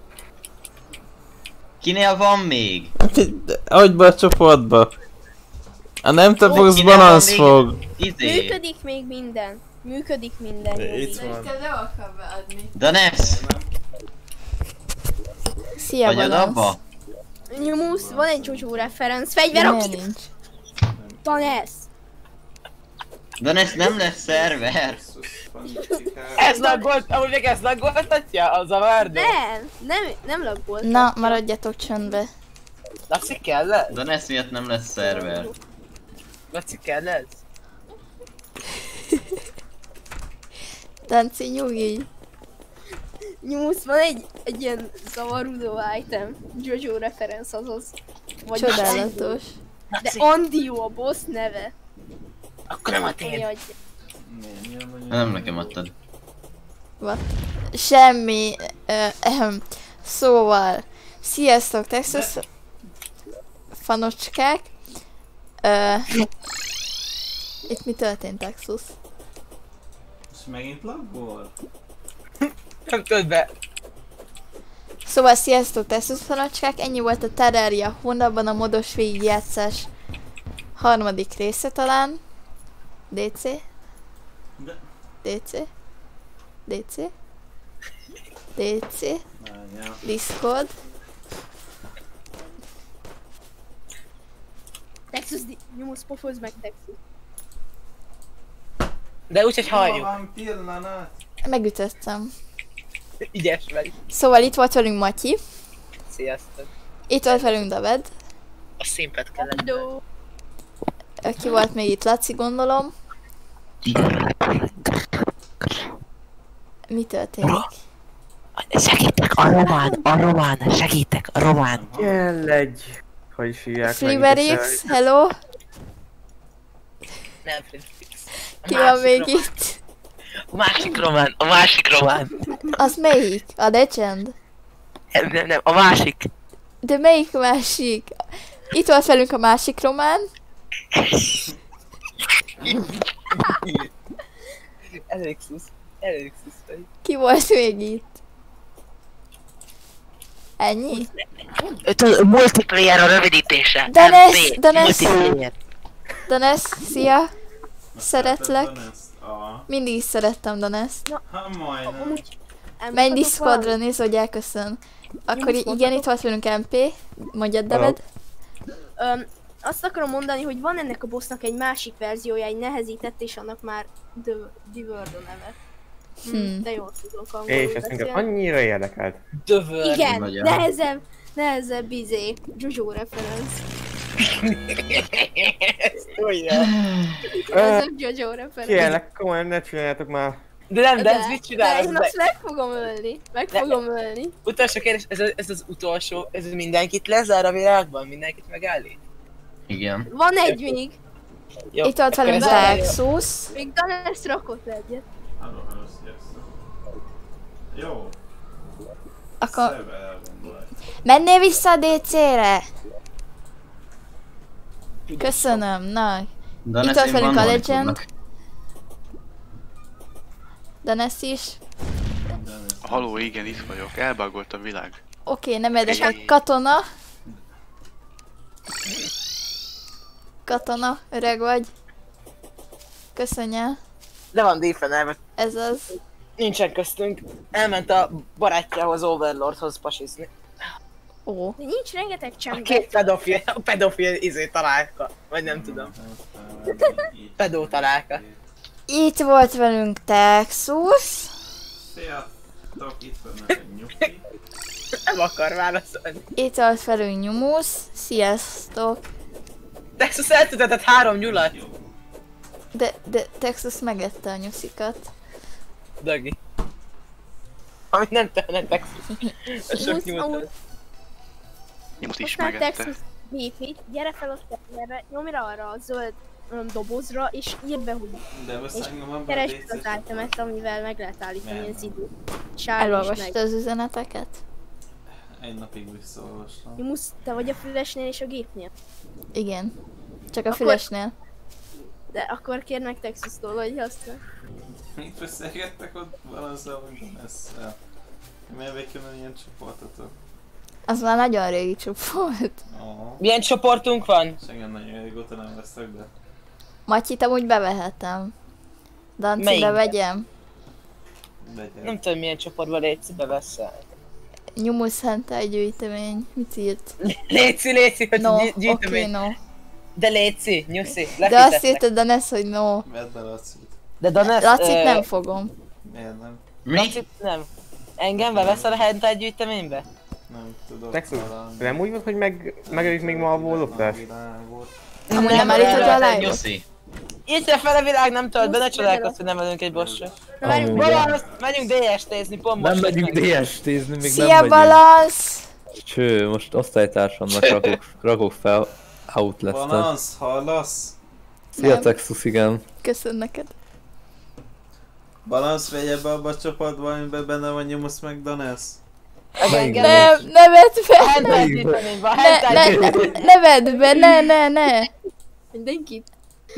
Kinél van még? Adj be a csoportba! Ha nem te Ó, fogsz, kinél balansz van még fog! Izé. Működik még minden. Működik minden. Jó, Itt így. van. nem akar beadni. Danes! Szia, Hagyod Balansz. abba? Nyumusz, van egy Jojo referenc. Fegyver, Miért aki... nincs? Van ez. Danes nem lesz szerver. Ez laggolt, amúgy még ez laggoltatja? Az a várdó? Nem, nem, nem laggolt. Na, maradjatok csöndbe. Laci kell ez? Danes miatt nem lesz szerver. Laci kell ez? Danci, nyugi. Nyumusz, van egy, egy ilyen zavarudó item. Jojo referenc azaz. Vagy Csodálatos. De Andio a boss neve. Akkor nem a Mi tiéd. adja. Nem nekem adtad. What? Semmi. Uh, ehem. Szóval. Sziasztok, Texas fanocskák. Uh, itt mi történt, Texas? És megint laggol? Nem tudod be. Szóval sziasztok, Texas fanocskák. Ennyi volt a Terraria hónapban a modos végigjátszás harmadik része talán. dé cé? dé cé? dé cé? dé cé? Discord? Texas, di- Nyumusz, pofozd meg Texas. De úgyhogy halljuk. Van pillanat! Megütöttem. Ügyes vagy. Szóval itt volt velünk Matyi, Sziasztok. itt volt velünk David, A színpet kellett. Hello. aki volt még itt, Laci, gondolom. Mi történik? Segítek, a román, a román, segítek, a román. Kell egy hogy is hívják? Fliverix, hello. Nem, Fliverix. Ki van még itt? A másik román, a másik román. Az melyik? A Legend? Nem, nem, nem, a másik. De melyik másik? Itt volt velünk a másik román. Alexus, Alexus vagy. Ki volt még itt? Ennyi? Tudod, multiplayer a rövidítése. Danes, em pé, Danes. multiplayer. Danes, szia! Szeretlek. Ah. Mindig is szerettem Danest. Ha majdnem. Amúgy... Menj elmondhatok Discordra, valamit? nézd, hogy elköszön. Akkor Nyugodt igen, itt volt velünk em pé. Mondjad, David. Öm, azt akarom mondani, hogy van ennek a bossnak egy másik verziója, egy nehezített, és annak már The, The World a neve. Hmm. Hmm. De jól tudok angolul És ezt minket beszélni. annyira érdekelt. Dövör. Igen, Nagyon. nehezebb, nehezebb izé, Jojo reference. Nehezebb Jojo reference. Kérlek, komolyan ne csináljátok már. De nem, de ez De, mit de csinál? én Ez azt meg fogom ölni. Meg De- fogom ölni. Utolsó kérdés, ez, a- ez az utolsó, ez mindenkit lezár a világban? Mindenkit megállít? Igen. Van egy még. Jó, Itt volt akkor velünk ez a- Texus. Még Danes rakott egyet. Hello, hello, sziasztok. Jó. Akkor Szerve elgondolás. mennél vissza a dé cére? Köszönöm, na. Danes, Itt volt én velünk a bannolni Legend. foglak. Danes is. Haló, igen, itt vagyok. Elbagolt a világ. Oké, nem érdekel. Katona. Katona, öreg vagy. Köszönjel. De van Diffener, Ez az. nincsen köztünk. Elment a barátjához Overlordhoz pasizni. Ó. De nincs rengeteg A csend. két pedofil, a pedofil izé találka. Vagy nem tudom. Pedó találka. Itt volt velünk Texus. Sziasztok, itt van egy nyugi. Nem akar válaszolni. Itt volt velünk Nyumus. Sziasztok. Texas eltüntetett három nyulat. De, de Texus megette a nyuszikat. Dagi. Amit nem tenne Texas. Ez sok Amúgy- nyulat. amúgy- Nyomot is Most már megette. Texas gépét, gyere fel a terre, nyomj rá arra a zöld um, dobozra, és írd be, hogy De veszem a keresd az itemet, amivel meg lehet állítani Nem. az időt. Sárga is Elolvastad meg. az üzeneteket? Egy napig visszaolvastam. Nyusz, te vagy a fülesnél és a gépnél. Igen. Csak a Akkor- fülesnél. De akkor kérd meg Texas-tól, hogy használ. Mit beszélgettek ott valazzal, vagy Danesszel? Miért végül ilyen csoportotok? Az már nagyon régi csoport. Ó, Milyen csoportunk van? és engem nagyon régóta nem veszek, de... Matyit amúgy bevehetem. Danci, Melyikbe? bevegyem. Legyen. Nem tudom milyen csoportban Léci beveszel. Nyumus hentai gyűjtemény. Mit írt? Léci, Léci, hogy No, gy- oké, gyűjtömény. no. De Léci, nyuszi, De azt lefizetlek. írtad Danes, hogy no. Vedd be Lacit. De Danes, Lacit ö, nem fogom. Miért nem? Mi? Lacit nem. Engem beveszel a hentai gyűjteménybe? Nem tudok Texas, találni. nem úgy volt, hogy meg, megöljük még ma a vóloptást? Világot. Amúgy nem állítod a live-ot? Nyuszi. Így fel a világ nem tölt be, ne csodálkozz, hogy nem velünk egy bossra. Na várjunk, Amúgy. Balázs, menjünk dé es té-zni, pont most Nem jött megyünk meg. dé es té-zni, még Szia, nem megyünk. Balansz! Cső, most osztálytársamnak rakok, rakok fel Outlast-et. Balansz, hallasz? Szia Nem. Texas, igen. Köszön neked. Balansz, vegye be abba a csoportba, amiben benne van Nyumus meg Danes. Engem Nem, ne vedd a be! hentai gyűjteménybe, a Ne, hentai ne, gyűjteménybe. ne vedd be, ne, ne, ne! mindenkit.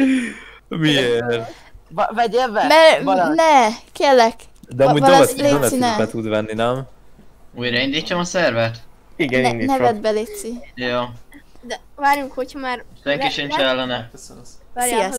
Miért? Ba- Vegyél be? Mert, Balázs. ne, kérlek. De amúgy Balansz, Danes légy Danes is színe. be tud venni, nem? Újraindítsam a szervert? Igen, Ne, indíts ne fel. vedd be, Léci. Jó. De várjunk, hogyha már... Senki le- sincs le- ellene. Köszönöm. Várjál, ha